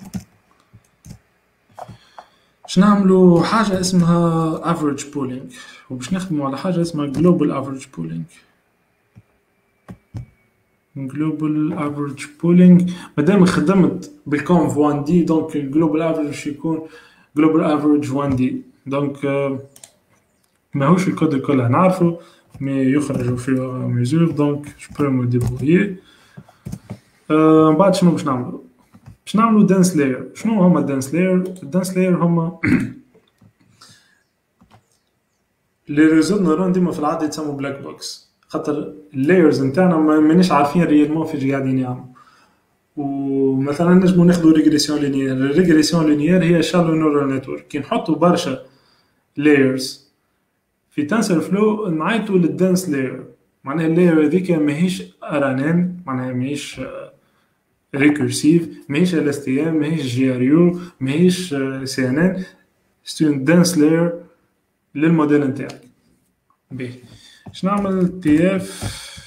باش نعملوا حاجه اسمها افريج بولينج، وباش نخدموا على حاجه اسمها جلوبال افريج بولينج. جلوبال افريج بولينج مادام خدمت بالكونف وان دي دونك الجلوبال افريج يكون جلوبال افريج وان دي. دونك ماهوش الكود الكل نعرفه مي يخرجوا في ميزور. دونك جو بو مو ديبرويي. من بعد شنو باش نعملوا؟ باش نعملوا دانس لاير. شنو هما دانس لاير؟ الدانس لاير هما لي ريزو نورون ديما في العاده يتسموا بلاك بوكس، خاطر اللايرز نتاعنا مانيش عارفين ريالمون فاش قاعدين يعملوا. ومثلا نجمو ناخدو ريغريسيون لينيير. الريغريسيون لينيير هي شالو نورال نتورك. كي نحطو برشا لايرز في تنسر فلو نعيطو للدانس لاير. معناها اللاير هذيك ماهيش ارانين، معناها ماهيش ريكورسيف، ماهيش ال اس تي ام، ماهيش جي ار يو، ماهيش سي ان ان، سي اون دانس لاير للموديل نتاعك. باهي باش نعمل تي اف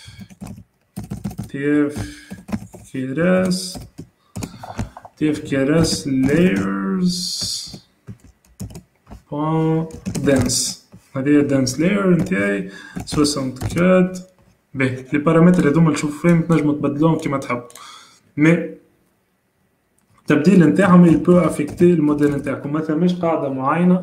تي اف كيراس تي اف كيراس لايرز بوان دانس. هذه الدانس لاير نتاعي ستة وستين. باهي لي بارامتر هذوما اللي تشوفوا فيهم تنجموا تبدلوهم كيما تحبوا، مي التبديل نتاعهم يبو افيكتي الموديل نتاعكم. ما ثماش قاعده معينه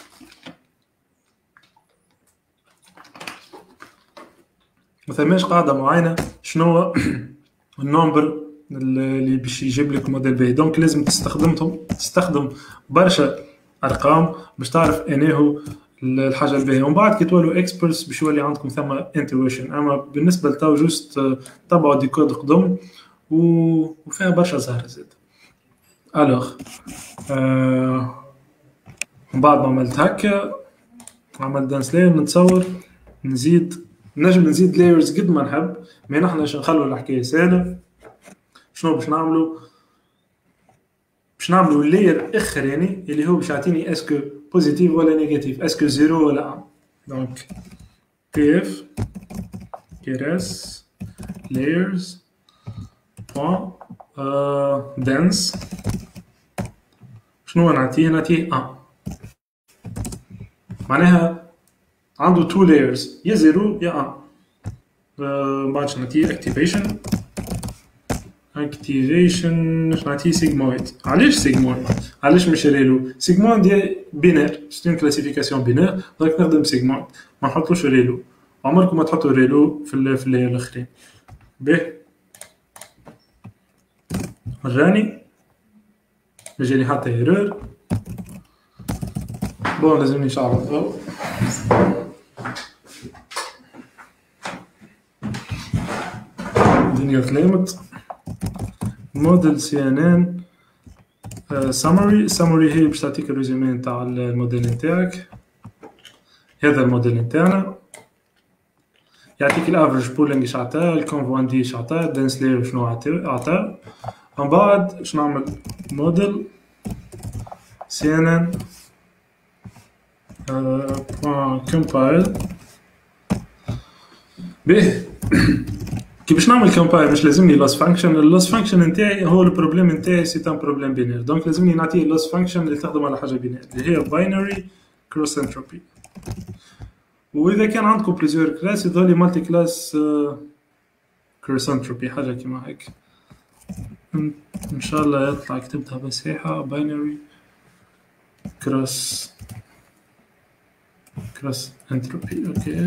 ما ثماش قاعده معينه شنو هو النمبر اللي باش يجيب لك موديل باهي. دونك لازم تستخدمهم تستخدم برشا ارقام باش تعرف انه الحاجه الباهيه، ومن بعد كي تولوا اكسبرتس باش يولي عندكم ثم انتويشن. اما بالنسبه لتو جوست تبعوا دي كود قدم وفيها برشا زهر زاد. الوغ آه من بعد ما عملت هكا عملت دانس لاير، نتصور نزيد نجم نزيد لايرز قد ما نحب، مي نحنا باش نخلوا الحكايه سهله. شنو باش نعملوا؟ باش نعملوا لاير اخراني اللي هو باش يعطيني اسكو بوزيتيف ولا نيجاتيف، اسكو زيرو ولا واحد. دونك تي اف كيراس لايرز بوان دانس. شنو نعطيه؟ نعطيه واحد. معناها عنده تو لايرز، يا زيرو يا واحد. من بعد نعطيه اكتيفيشن اكتيفيشن نعطيه سيجمويد. علاش سيجمويد؟ علاش مش ريلو؟ سيجمويد دي بينير، سي اون كلاسيفيكاسيون بينير، دونك نخدم سيجمويد ما نحطوش ريلو. عمركم ما تحطوا ريلو في في اللاير الاخرين. باهي راني يجيني حتى ايرور. بون لازمني نشعل الضوء. الدنيا تلامت. موديل سي ان ان سامري. سامري هي باش تعطيك الريزومي نتاع الموديل نتاعك. هذا الموديل نتاعنا يعطيك الافريج بولينغ اش عطاه، الكونفوان دي اش عطاه، الدانس لاير شنو عطاه. من بعد باش نعمل موديل سي ان ان بوان كومبايل. باهي كي باش نعمل كومبايل مش لازمني لوس فانكشن. اللوس فانكشن نتاعي هو البروبليم نتاعي سي ان بروبليم بينير، دونك لازمني نعطيه لوس فانكشن اللي تخدم على حاجه بينير اللي هي باينري كروس انتروبي. واذا كان عندكم بليزيور كلاس يظهر لي مالتي كلاس كروس انتروبي حاجه كيما هيك. ان شاء الله يطلع كتبتها بصحيحه. باينري كروس كروس انتروبي. اوكي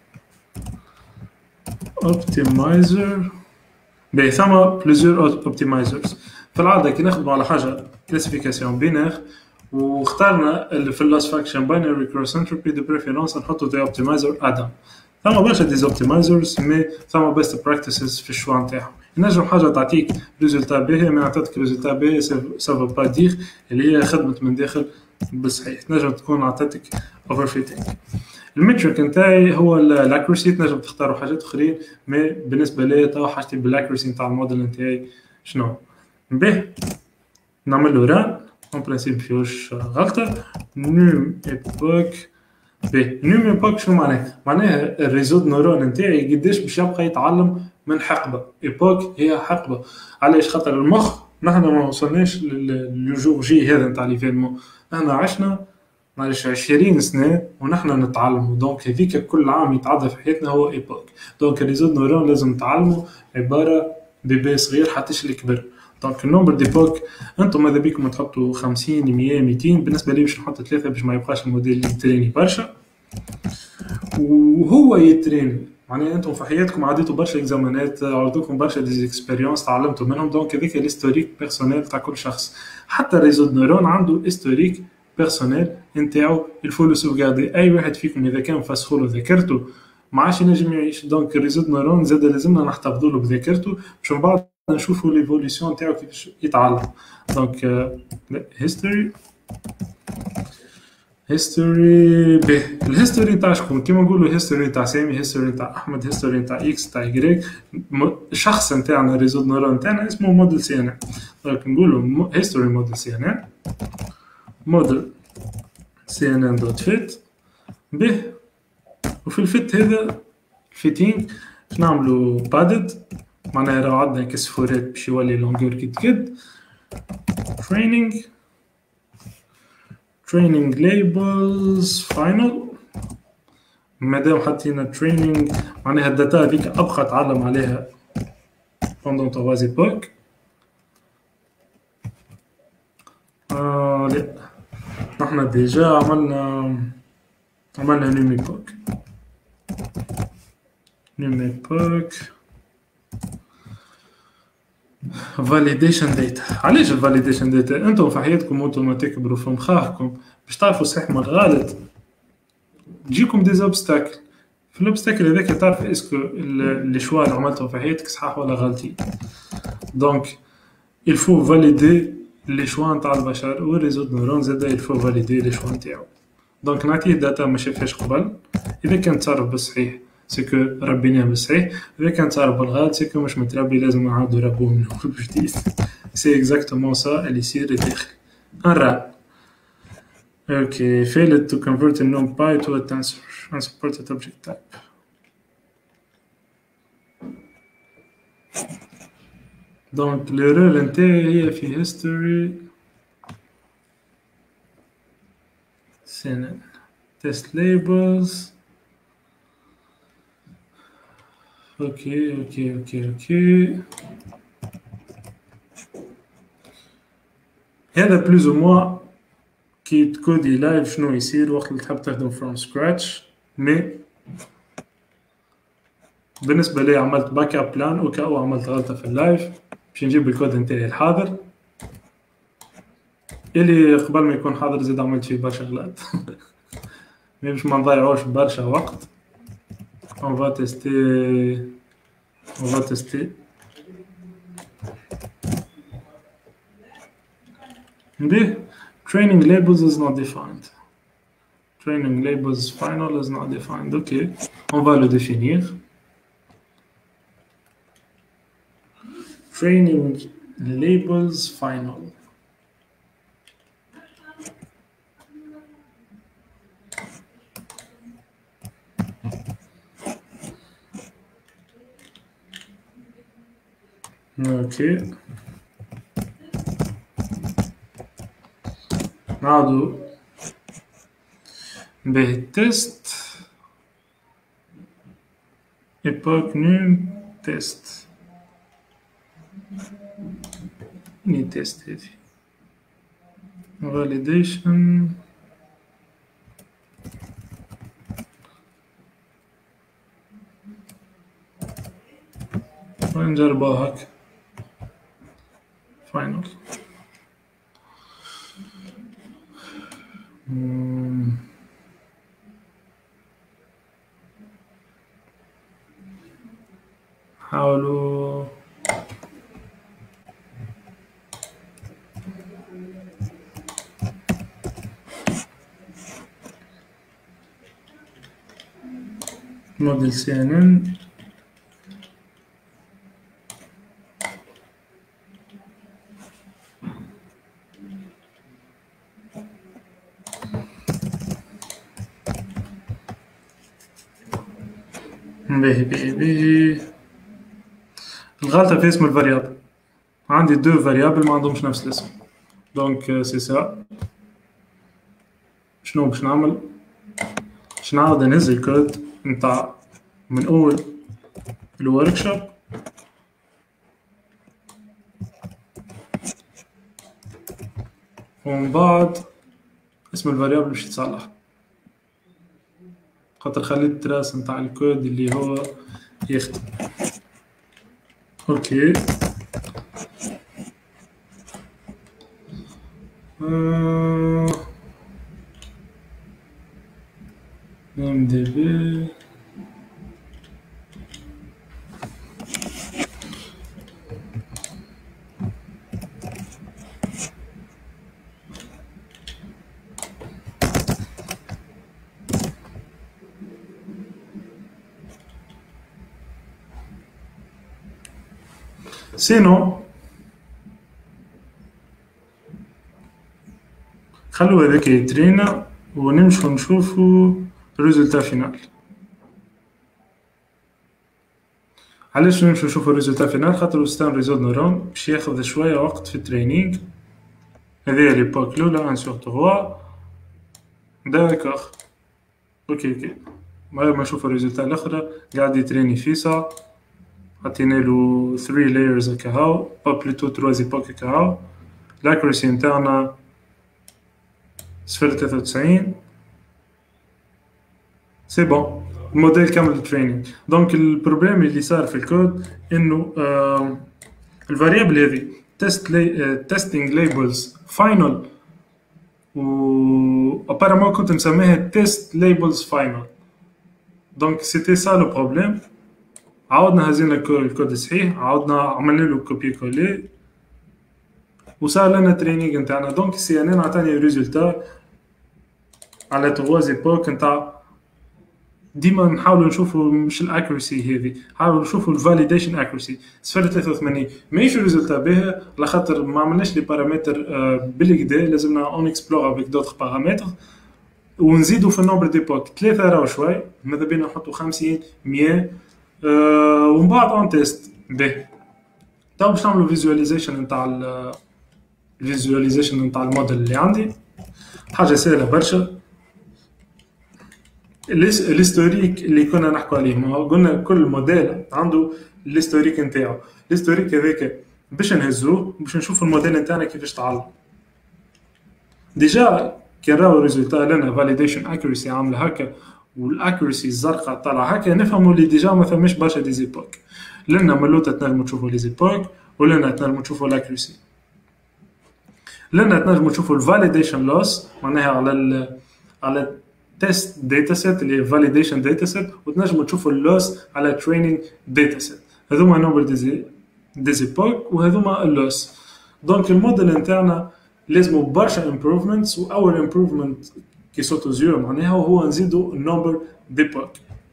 اوبتمايزر. باهي ثما بليزيور اوبتمايزرز. في العاده كي نخدموا على حاجه كلاسيفيكاسيون بينير واختارنا اللي في اللوس فانكشن باينري كروس انتروبي دو بريفيرونس نحطوا دي اوبتمايزر ادم. ثما برشا دي اوبتمايزرز مي ثما بيست براكتيسز في الشوا نتاعهم. ينجم حاجه تعطيك ريزولتا باهي ما عطاتك ريزولتا باهي سافو با دير اللي هي خدمت من داخل بالصحيح. تنجم تكون عطاتك اوفر فيتنج. الميتريك نتاعي هو الاكوريسي. تنجم تختاروا حاجات اخرين مي بالنسبه لي توا حاجتي بالاكوريسي نتاع الموديل نتاعي شنو. باهي نعمل له ران اون برينسيپ فيوش غلطه. نيم ايبوك. باهي نيم ايبوك شنو معناه؟ معناها الريزو نورون نتاعي قداش باش يبقى يتعلم من حقبه. ايبوك هي حقبه. علاش؟ خاطر المخ نحن ما وصلناش للجور جي هذا نتاع ليفينمون. احنا عشنا معلش عشرين سنه ونحن نتعلموا. دونك هذيك كل عام يتعدى في حياتنا هو ايبوك. دونك الريزو نورون لازم نتعلموا عباره بيبي صغير حتى اللي كبر. دونك النمبر ديبوك انتم ماذا بيكم تحطوا خمسين مية ميتين. بالنسبه لي باش نحط ثلاثه باش ما يبقاش الموديل يتريني برشا وهو يتريني. معناها انتم في حياتكم عديتوا برشا اكزامانات، عرضوكم برشا ديز اكسبيريونس تعلمتوا منهم. دونك هذيك الهيستوريك بيرسونيل تاع كل شخص. حتى الريزو نورون عنده هيستوريك بيرسونيل نتاعو الفو لو سوفغاردي. اي واحد فيكم اذا كان فسخولو ذاكرته ما عادش ينجم يعيش. دونك الريزو نورون زاد لازمنا نحتفظوا له بذاكرته باش من بعد نشوفوا ليفوليسيون تاعو كيفاش يتعلم. دونك هيستوري هيستوري به الهيستوري تاع شكون كيما نقولوا هيستوري تاع سامي هيستوري تاع احمد هيستوري تاع اكس تاع يغريك الشخص نتاعنا ريزو نورون نتاعنا اسمه موديل سي ان ان دونك نقولوا هيستوري موديل سي ان ان موديل سي ان ان دوت فيت به وفي الفيت هذا الفيتينغ باش نعملوا بادد معناها راهو عندنا كسفورات باش يولي لونغور كيت كيت training training labels final مادام حطينا training معناها الداتا هذيك ابقى تعلم عليها pendant trois époques آه لا نحنا ديجا عملنا عملنا نيم ايبوك نيم ايبوك validation data علاش validation data انتم في حياتكم وانتم ما تكبروا في مخاخكم باش تعرفوا صحيح من الغلط تجيكم دي زوبستاكل في الاوبستاكل هذاك تعرف اسكو لي شوا اللي عملتهم في حياتك صحاح ولا غلطين دونك il faut valider لي شوا نتاع البشر والريزو نورون زاد il faut valider لي شوا نتاعو دونك نعطيه داتا ما شافهاش قبل اذا كان تصرف بالصحيح سكو ربيناه بالصحيح اذا كان تصرف بالغلط سكو مش متربي لازم نعاودو ربوه من اول وجديد سي اكزاكتومون سا اللي يصير داخل نرى اوكي failed to convert a numpy to a tensor unsupported object type دونك l'erreur نتاعي هي في history سنن test labels اوكي اوكي اوكي اوكي هذا بلوز او موا كي تكودي لايف شنو يصير وقت اللي تحب تخدم فروم سكراتش مي بالنسبه لي عملت باك اب بلان وكأو عملت غلطه في اللايف باش نجيب الكود نتاعي الحاضر اللي قبل ما يكون حاضر زيد عملت فيه برشا غلط مي باش ما نضيعوش برشا وقت on va tester on va tester B training labels is not defined training labels final is not defined ok on va le définir training labels final اوكي نعودو به تيست epoch new test ني تيست هذي validation ونجربها هكا final حاولوا موديل سي ان ان به به به الغلطة في اسم الفاريابل عندي دو فاريابل ما عندهمش نفس الاسم دونك سي سا شنو باش نعمل باش نعاود نهز الكود نتاع من اول الوركشوب ومن بعد اسم الفاريابل باش يتصلح خاطر خليت تراس نتاع الكود اللي هو يخدم اوكي ام دي بي سينو خلوا هذاك يترينا ونمشوا نشوفوا الريزلتا فينال. علاش نمشوا نشوفوا الريزلتا فينال؟ خاطر ستان ريزو نورون باش ياخذ شويه وقت في الترينينغ. هذه ليبوك الاولى واحد سور ثلاثة. داكوغ اوكي اوكي ما نشوفوا الريزلتا الاخرى. قاعد يتريني فيسا، عطينا له ثلاثة لايرز هكا هاو او بلوتو ثلاثة ايبوك هكا هاو. لاكوريسي نتاعنا صفر ثلاثة وتسعين. سي بون الموديل كامل تريننج. دونك البروبليم اللي صار في الكود انه آه الفاريبل هذه تيست لي تيستينج ليبلز فاينل، و ابارامون كنت مسميها تيست ليبلز فاينل. دونك سيتي سا لو بروبليم. عاودنا هزينا الكود صحيح، عاودنا عملنا له كوبي كولي وصار لنا تريننج نتاعنا. دونك سي ان ان عطاني ريزلتا على ثلاث ايبوك نتاع. ديما نحاولوا نشوفوا مش الاكوريسي هذه، نحاولوا نشوفوا الفاليديشن اكوريسي. صفر ثلاثة وثمانين ماهيش ريزلتا بها على خاطر ما عملناش لي بارامتر بالكدا، لازمنا اون اكسبلور افيك دوطخ بارامتر ونزيدوا في النومبر ديبوك. ثلاثة راهو شوي، ماذا بينا نحطوا خمسين مية أه ومن بعد اون تيست به. تو باش نعملوا فيزواليزيشن نتاع الفيزواليزيشن نتاع الموديل اللي عندي. حاجه سهله برشا. الهيستوريك اللي كنا نحكوا عليه، ما قلنا كل موديل عنده الهيستوريك نتاعو. الهيستوريك هذاك باش نهزوه باش نشوفوا الموديل نتاعنا كيفاش تعلم. ديجا كي نراو الريزلتا لنا فاليديشن اكوريسي عامله هكا والاكوريسي الزرقاء طالعه هكا، نفهموا اللي ديجا ما ثماش برشا ديزيبوك. لنا ملوطه تنجموا تشوفوا ليزيبوك، ولنا تنجموا تشوفوا الاكوريسي. لنا تنجموا تشوفوا الفاليديشن لوس معناها على ال على تيست داتا سيت اللي فاليديشن داتا سيت، وتنجموا تشوفوا اللوس على تريننج داتا سيت. هذوما نوبل ديزي ديزيبوك وهذوما اللوس. دونك الموديل نتاعنا لازمو برشا امبروفمنتس، واول امبروفمنت كي صوتو زيرو معناها هو نزيدو النمبر ديبوك.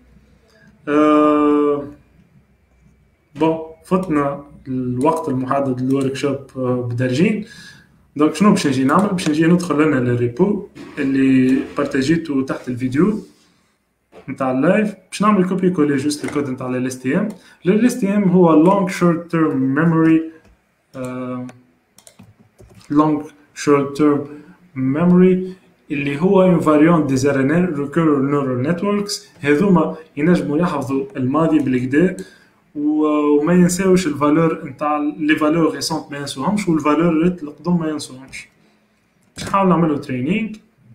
أه بون فتنا الوقت المحدد للورك شوب بدرجين. دونك شنو باش نجي نعمل؟ باش نجي ندخل لنا للريبو اللي بارتاجيتو تحت الفيديو نتاع اللايف. باش نعمل كوبي كولي جوست الكود نتاع ال إس تي إم. ال إس تي إم هو long short term memory uh, long short term memory اللي هو invariant des ار ان ال recurrent neural networks. هذوما ينجموا يحفظوا الماضي بالكدا وما ينساوش الفالور نتاع لي فالور ريسونت، ما ينسوهمش، والفالور القدم ما ينسوهمش. باش نحاول نعملو ترينينغ.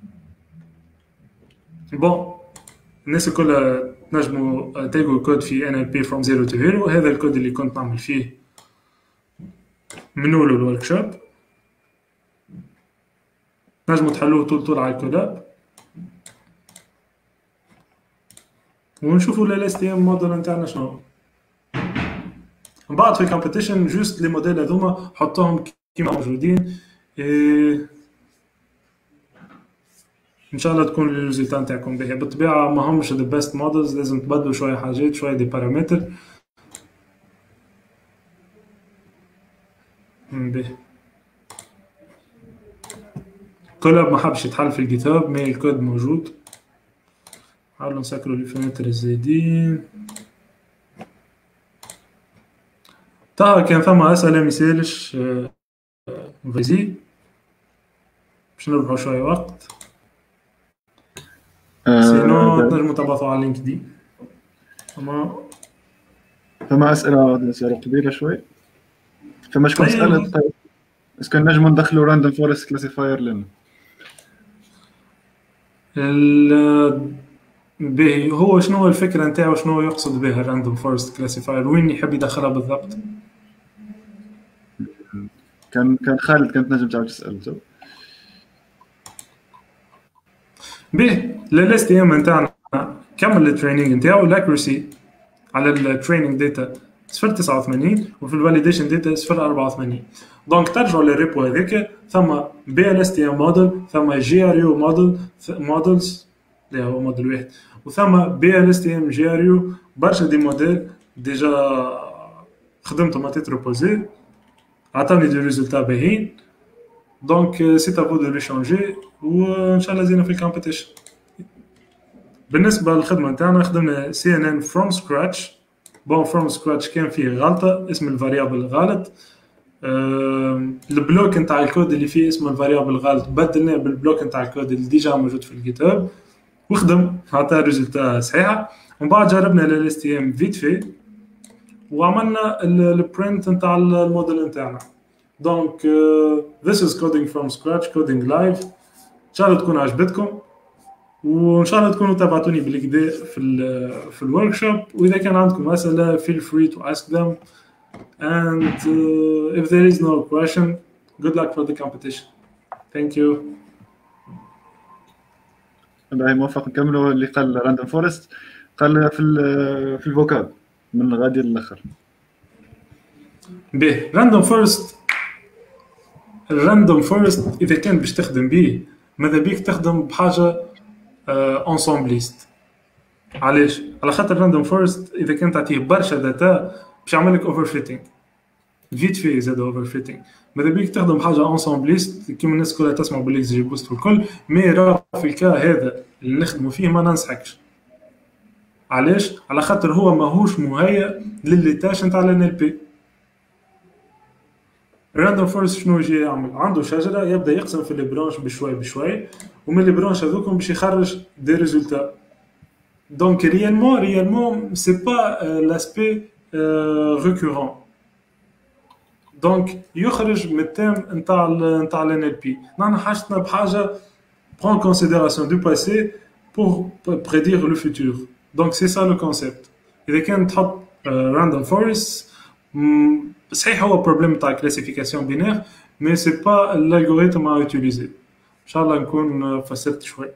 بون الناس الكل نجموا تلقوا الكود في ان ال بي from zero to hero. هذا الكود اللي كنت نعمل فيه من اول الورك شوب. نجموا تحلوه طول طول على الكولاب ونشوفوا ال إس تي إم موديل نتاعنا شنو. من بعد في الكومبيتيشن جوست لي موديل هذوما حطوهم كيما موجودين. إيه ان شاء الله تكون الريزلت نتاعكم باهي. بالطبيعه ما همش ذا بيست مودلز، لازم تبدلوا شويه حاجات، شويه دي بارامتر باهي. كولاب ما حبش يتحل في الجيت هاب، مي الكود موجود. حاولوا نسكروا لي فينتر الزايدين. تا كان ثما اسئله ميسالش فيزي باش نربحوا شويه وقت. سينو تنجموا تبعثوا على لينك دي. اما فما اسئله صاروا قبيله شوي. فما شكون سال طيب اسكو نجموا ندخلوا راندوم فورست كلاسيفاير لنا؟ ال باهي هو شنو الفكره نتاعو، شنو يقصد بها راندوم فورست كلاسيفاير، وين يحب يدخلها بالضبط؟ كان كان خالد كانت نجم تعاود تسال. باهي ال إس تي إم نتاعنا كمل التريننج نتاعو. الاكوريسي على التريننج داتا صفر تسعة وثمانين وفي الفاليديشن داتا صفر أربعة وثمانين. دونك ترجعوا للريبو هذاك، ثم بي ال اس تي ام موديل، ثم جي ار يو موديل مودلز اللي هو موديل واحد، وثم بي ال اس تي ام جي ار يو. برشا دي موديل ديجا خدمته ما تتروبوزي عطاني دي ريزولتا باهين دونك سي تافو دو ريشانجي وان شاء الله زينا في الكومبيتيشن. بالنسبه للخدمه نتاعنا خدمنا سي ان ان فروم سكراتش. بون فروم سكراتش كان فيه غلطه اسم الفاريابل غلط. أه البلوك نتاع الكود اللي فيه اسم الفاريابل غلط بدلناه بالبلوك نتاع الكود اللي ديجا موجود في الجيت هاب وخدم عطى ريزولتا صحيحه. ومن بعد جربنا ال اس تي ام فيت في وعملنا البرنت نتاع الموديل نتاعنا. دونك uh, this is coding from scratch coding live. ان شاء الله تكون عجبتكم وان شاء الله تكونوا تابعتوني بالكدا في ال في الورك شوب. واذا كان عندكم اسئله feel free to ask them and uh, if there is no question good luck for the competition. thank you. باهي موفق. نكملوا اللي قال راندوم فورست. قال في ال في الفوكاب من الغادي للاخر. به راندوم فورست الراندوم فورست اذا كان باش تخدم به ماذا بيك تخدم بحاجه انسامبليست. علاش؟ على خاطر راندوم فورست اذا كان تعطيه برشا داتا باش يعمل لك اوفر فيتنج فيت في زاد اوفر فيتنج. ماذا بيك تخدم بحاجه انسامبليست كيما الناس كلها تسمع بالاكس جي بوست والكل. مي راه في الكا هذا اللي نخدموا فيه ما ننصحكش. علاش؟ على خاطر هو ماهوش مهيأ للليتاش نتاع الان ال بي. راندوم فورست شنو يجي يعمل؟ عنده شجره يبدا يقسم في لي برانش بشوي بشوي ومن لي برانش هذوكم باش يخرج دي ريزولتا. دونك ريالمون ريالمون سي با لاسبي ريكورون. دونك يخرج من التيم نتاع نتاع الان ال بي. نحن حاجتنا بحاجه prendre en considération du passé pour prédire le futur. Donc c'est ça le concept. إذا كان تحط random forest صحيح هو بروبليم تاع كلاسيفيكاسيون بينير مي سي با الالغوريثم ا utiliser. ان شاء الله نكون فسرت شوي.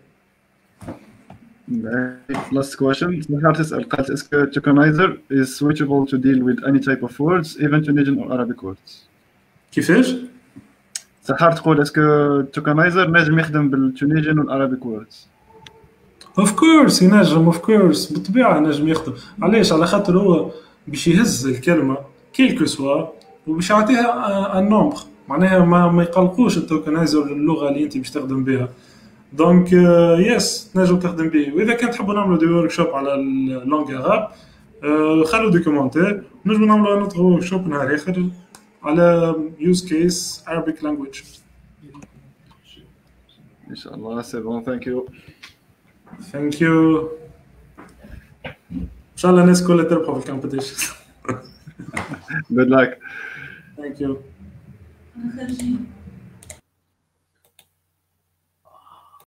Last question. سمحت تسأل قالت is tokenizer is switchable to deal with any type of words even Tunisian or Arabic words. كيفاش؟ سحار تقول اسكو توكنايزر نجم يخدم بالتونيجين والارابيك ووردز. اوف كورس ينجم اوف كورس بالطبيعه ينجم يخدم. علاش؟ على خاطر هو باش يهز الكلمه كيلكو سوا وباش يعطيها ان نومبر. معناها ما, ما يقلقوش التوكنايزر اللغه اللي انت باش تخدم بها. دونك يس تنجم تخدم به. واذا كان تحبوا نعملوا دي ورك شوب على اللونغ اراب خلوا دي كومونتير نجم نعملوا نوتر ورك شوب نهار اخر على use case Arabic language. إن شاء الله. C'est bon. Thank you. Thank you. إن شاء الله الناس كلها تربحوا في الكومبيتيشن. Good luck. Thank you.